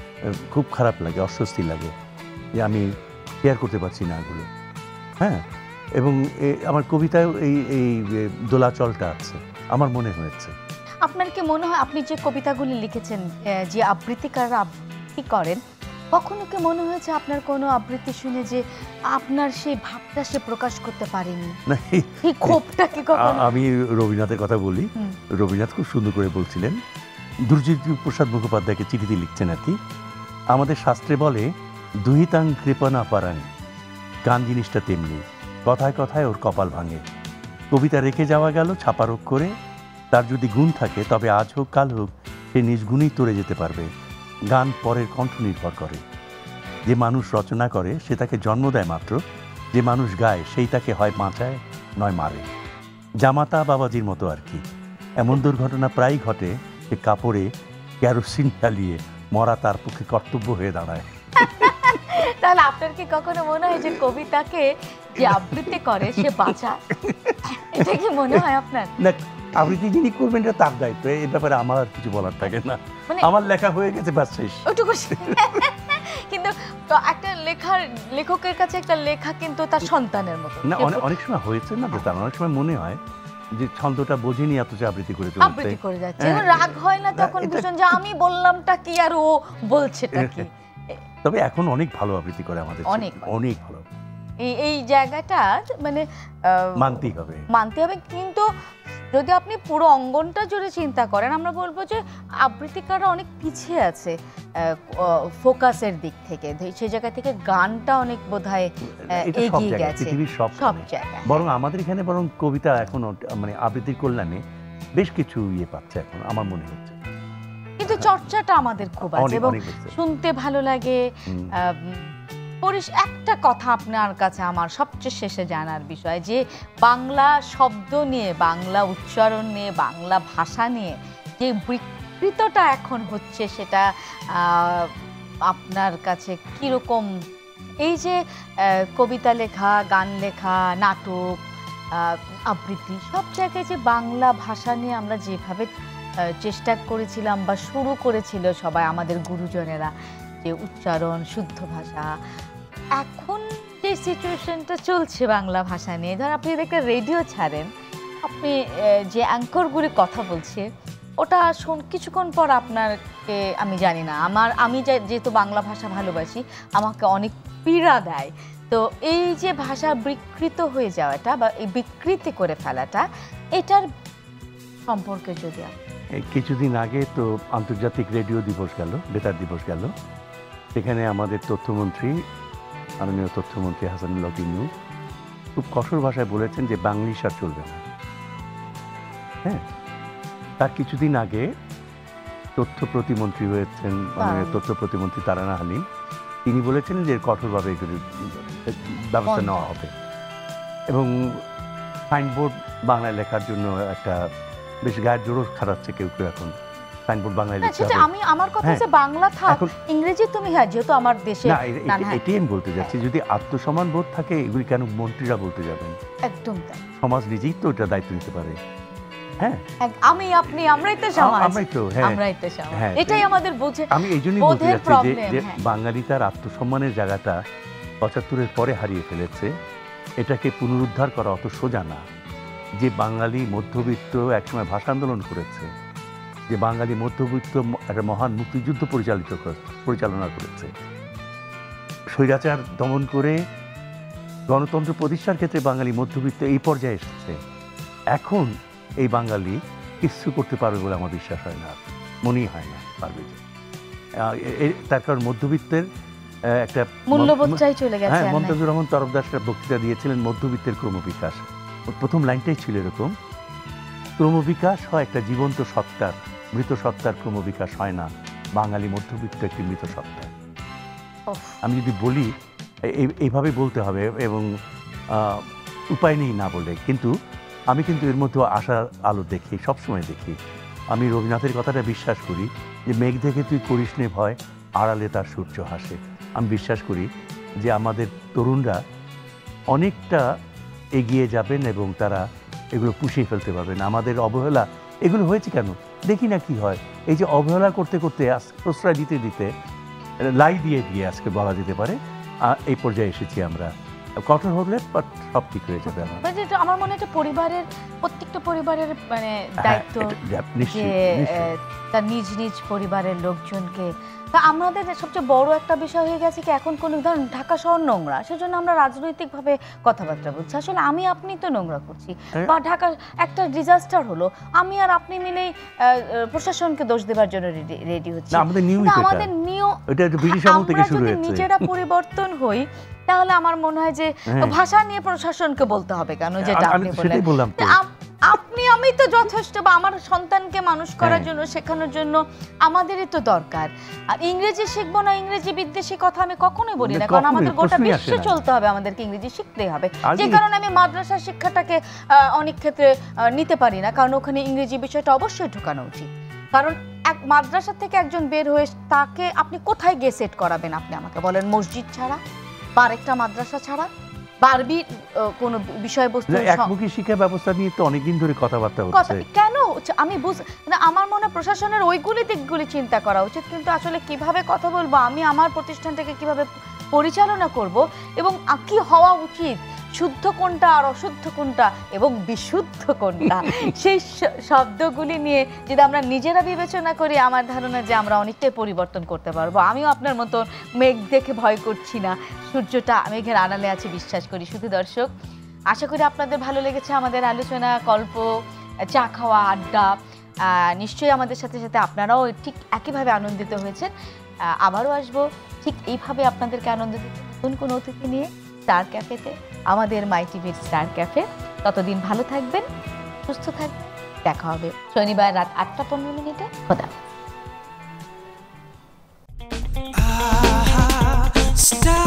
খুব খারাপ লাগে, অস্বস্তি লাগে যে আমি শেয়ার করতে পারছি না এগুলো। হ্যাঁ, এবং আমার কবিতায় এই এই দোলাচলটা আছে আমার মনে হয়েছে। আপনার কি মনে হয় আপনি যে কবিতাগুলি লিখেছেন, যে আবৃত্তিকাররা আবৃত্তি করেন, কখনো কি মনে হয়েছে আপনার কোনো আবৃত্তি শুনে যে আপনার সেই ভাবটা সে প্রকাশ করতে পারেনি? এই ক্ষোভটা কি কখনো? আমি রবীন্দ্রনাথের কথা বলি, রবীন্দ্রনাথ খুব সুন্দর করে বলছিলেন, দুর্জিত প্রসাদ মুখোপাধ্যায়কে চিঠিতে লিখছেন আর কি, আমাদের শাস্ত্রে বলে দুহিতাং কৃপণা পারাং, গান জিনিসটা তেমনি, কথায় কথায় ওর কপাল ভাঙে। কবিতা রেখে যাওয়া গেল ছাপার অক্ষরে, তার যদি গুণ থাকে তবে আজ হোক কাল হোক সে নিজ গুণেই তরে যেতে পারবে। গান পরের কণ্ঠ নির্ভর করে, যে মানুষ রচনা করে সে তাকে জন্ম দেয় মাত্র, যে মানুষ গায় সেই তাকে হয় বাঁচায় নয় মারে। জামাতা বাবাজির মতো আর কি। এমন দুর্ঘটনা প্রায়ই ঘটে যে কাপড়ে কেরোসিন ঢালিয়ে মরা তার পক্ষে কর্তব্য হয়ে দাঁড়ায়। তাহলে আপনার কি কখনো মনে হয় যে কবিতাকে যে আবৃত্তি করে সে বাঁচা, এটা কি মনে হয় আপনার? না, আবৃত্তি যিনি করবেন এটা তার দায়িত্ব, এই ব্যাপারে আমার আর কিছু বলার থাকে না, আমার লেখা হয়ে গেছে বাস শেষ। ওটুকু। কিন্তু একটা লেখার লেখকের কাছে একটা লেখা কিন্তু তার সন্তানের মতো। না, অনেক সময় হয়েছে না, তার অনেক সময় মনে হয় যে ছন্দটা বোঝেনি অথচ আবৃত্তি করে চলছে, আবৃত্তি করে যাচ্ছে, এবং রাগ হয় না তখন ভীষণ যে আমি বললামটা কি আর ও বলছেটা কি। তবে এখন অনেক ভালো আবৃত্তি করে আমাদের, অনেক অনেক ভালো। এই এই জায়গাটা মানে মানতেই হবে, মানতে হবে। কিন্তু যদি আপনি পুরো অঙ্গনটা জুড়ে চিন্তা করেন, আমরা বলবো যে আবৃত্তিকাররা অনেক পিছিয়ে আছে ফোকাসের দিক থেকে, সেই জায়গা থেকে গানটা অনেক বোধহয় এগিয়ে গেছে সব জায়গায়। বরং আমাদের এখানে বরং কবিতা এখন মানে আবৃত্তির কল্যাণে বেশ কিছু ইয়ে পাচ্ছে এখন আমার মনে হচ্ছে। কিন্তু চর্চাটা আমাদের খুব আছে এবং শুনতে ভালো লাগে। একটা কথা আপনার কাছে আমার সবচেয়ে শেষে জানার বিষয়, যে বাংলা শব্দ নিয়ে, বাংলা উচ্চারণ নিয়ে, বাংলা ভাষা নিয়ে যে বিকৃতটা এখন হচ্ছে, সেটা আপনার কাছে কিরকম? এই যে কবিতা লেখা, গান লেখা, নাটক, আবৃত্তি, সব জায়গায় যে বাংলা ভাষা নিয়ে আমরা যেভাবে চেষ্টা করেছিলাম বা শুরু করেছিল সবাই আমাদের গুরুজনেরা, যে উচ্চারণ, শুদ্ধ ভাষা, এখন যে সিচুয়েশনটা চলছে বাংলা ভাষা নিয়ে, ধর আপনি একটা রেডিও ছাড়েন, আপনি যে অ্যাঙ্করগুলি কথা বলছে ওটা শোন, কিছুক্ষণ পর আপনাকে, আমি জানি না, আমার আমি যেহেতু বাংলা ভাষা ভালোবাসি, আমাকে অনেক পীড়া দেয়। তো এই যে ভাষা বিকৃত হয়ে যাওয়াটা বা এই বিকৃতি করে ফেলাটা, এটার সম্পর্কে যদি কিছুদিন আগে তো আন্তর্জাতিক রেডিও দিবস গেল, বেতার দিবস গেল, সেখানে আমাদের তথ্যমন্ত্রী, মাননীয় তথ্যমন্ত্রী হাসানুল হক ইনু খুব কঠোর ভাষায় বলেছেন যে বাংলিশ আর চলবে না। হ্যাঁ, তার কিছুদিন আগে তথ্য প্রতিমন্ত্রী হয়েছেন মাননীয় তথ্য প্রতিমন্ত্রী তারানা হালিম, তিনি বলেছেন যে কঠোরভাবে এগুলি ব্যবস্থা নেওয়া হবে এবং সাইনবোর্ড বাংলায় লেখার জন্য একটা বেশ গায়ের জোরও খাটাচ্ছে কেউ কেউ এখন সাইনবোর্ড বাংলায় লিখতে হবে। আমি আমার কথা হচ্ছে বাংলা থাক, ইংরেজি তুমি, হ্যাঁ, যেহেতু আমার দেশে না, এটাই আমি বলতে যাচ্ছি, যদি আত্মসম্মান বোধ থাকে এগুলি কেন মন্ত্রীরা বলতে যাবেন? একদম তাই, সমাজ নিজেই তো এটা দায়িত্ব নিতে পারে। হ্যাঁ, আমি আপনি আমরাই তো সমাজ, আমরাই তো, হ্যাঁ আমরাই তো সমাজ, এটাই আমাদের বুঝে। আমি এই জন্যই বলতে যাচ্ছি যে বাঙালি তার আত্মসম্মানের জায়গাটা পঁচাত্তরের পরে হারিয়ে ফেলেছে, এটাকে পুনরুদ্ধার করা অত সোজা না। যে বাঙালি মধ্যবিত্ত একসময় ভাষা আন্দোলন করেছে, যে বাঙালি মধ্যবিত্ত একটা মহান মুক্তিযুদ্ধ পরিচালিত পরিচালনা করেছে, স্বৈরাচার দমন করে গণতন্ত্র প্রতিষ্ঠার ক্ষেত্রে বাঙালি মধ্যবিত্ত এই পর্যায়ে এসেছে, এখন এই বাঙালি কিছু করতে পারবে বলে আমার বিশ্বাস হয় না, মনেই হয় না পারবে। যে তার কারণ মধ্যবিত্তের একটা মূল্যবোধটাই চলে গেছে। হ্যাঁ, মমতাজুর রহমান তরফদার একটা বক্তৃতা দিয়েছিলেন মধ্যবিত্তের ক্রমবিকাশ, প্রথম লাইনটাই ছিল এরকম, ক্রমবিকাশ হয় একটা জীবন্ত সত্তার, মৃত সত্তার ক্রমবিকাশ হয় না, বাঙালি মধ্যবিত্ত একটি মৃত সত্তা। আমি যদি বলি এইভাবে বলতে হবে এবং উপায় নেই না বলে, কিন্তু আমি কিন্তু এর মধ্যে আশার আলো দেখি, সবসময় দেখি। আমি রবীন্দ্রনাথের কথাটা বিশ্বাস করি যে মেঘ দেখে তুই করিস নে ভয়, আড়ালে তার সূর্য হাসে। আমি বিশ্বাস করি যে আমাদের তরুণরা অনেকটা এগিয়ে যাবেন এবং তারা এগুলো পুষিয়ে ফেলতে পারবেন। আমাদের অবহেলা এগুলো হয়েছে কেন দেখি না কি হয়, এই যে অবহেলা করতে করতে প্রশ্রয় দিতে দিতে লাই দিয়ে দিয়ে আজকে বলা যেতে পারে এই পর্যায়ে এসেছি আমরা। কঠোর হলে সব ঠিক হয়ে যাবে। আমার মনে হয় পরিবারের প্রত্যেকটা পরিবারের মানে দায়িত্ব যে তার নিজ নিজ পরিবারের লোকজনকে, তা আমাদের সবচেয়ে বড় একটা বিষয় হয়ে গেছে কি এখন কোন ধরুন ঢাকা শহর নোংরা, সেজন্য আমরা রাজনৈতিকভাক কথাবার্তা বলছি। আসলে আমি আপনি তো নোংরা করছি, বা ঢাকা একটা ডিজাস্টার হলো, আমি আর আপনি মিলেই প্রশাসনকে দোষ দেবার জন্য রেডি হচ্ছি। আমাদের নিয়ম নিজেরা পরিবর্তন হই, তাহলে আমার মনে হয় যে ভাষা নিয়ে প্রশাসনকে বলতে হবে কেন, যেটা আপনি বললেন। আপনি আমি তো যথেষ্ট, বা আমার সন্তানকে মানুষ করার জন্য, শেখানোর জন্য আমাদেরই তো দরকার। আর ইংরেজি শিখবো না, ইংরেজি বিদ্বেষী কথা আমি কখনোই বলি না, কারণ আমাদের গোটা বিশ্বে চলতে হবে, আমাদেরকে ইংরেজি শিখতেই হবে। যে কারণে আমি মাদ্রাসা শিক্ষাটাকে অনেক ক্ষেত্রে নিতে পারি না, কারণ ওখানে ইংরেজি বিষয়টা অবশ্যই ঢোকানো উচিত। কারণ এক মাদ্রাসা থেকে একজন বের হয়ে তাকে আপনি কোথায় গিয়ে সেট করাবেন? আপনি আমাকে বলেন, মসজিদ ছাড়া বা আরেকটা মাদ্রাসা ছাড়া, বারবি কোন বিষয়বস্তু একমুখী শিক্ষা ব্যবস্থা নিয়ে তো অনেকদিন ধরে কথাবার্তা হচ্ছে। কেন আমি বুঝ আমার মনে হয় প্রশাসনের ওইগুলি দিকগুলি চিন্তা করা উচিত, কিন্তু আসলে কিভাবে কথা বলবো, আমি আমার প্রতিষ্ঠানটাকে কিভাবে পরিচালনা করব এবং কি হওয়া উচিত, শুদ্ধ কোনটা আর অশুদ্ধ কোনটা এবং বিশুদ্ধ কোনটা সেই শব্দগুলি নিয়ে যদি আমরা নিজেরা বিবেচনা করি আমার ধারণা যে আমরা অনেকটাই পরিবর্তন করতে পারবো। আমিও আপনার মতো মেঘ দেখে ভয় করছি না, সূর্যটা মেঘের আড়ালে আছে বিশ্বাস করি। শুধু দর্শক, আশা করি আপনাদের ভালো লেগেছে আমাদের আলোচনা, গল্প, চা খাওয়া, আড্ডা। নিশ্চয়ই আমাদের সাথে সাথে আপনারাও ঠিক একইভাবে আনন্দিত হয়েছেন। আবারও আসবো ঠিক এইভাবে আপনাদেরকে আনন্দ দিতে নতুন কোনো অতিথি নিয়ে স্টার ক্যাফেতে, আমাদের মাই টিভির স্টার ক্যাফে। ততদিন ভালো থাকবেন, সুস্থ থাকবেন, দেখা হবে শনিবার রাত আটটা পনেরো মিনিটে। খোদা। Star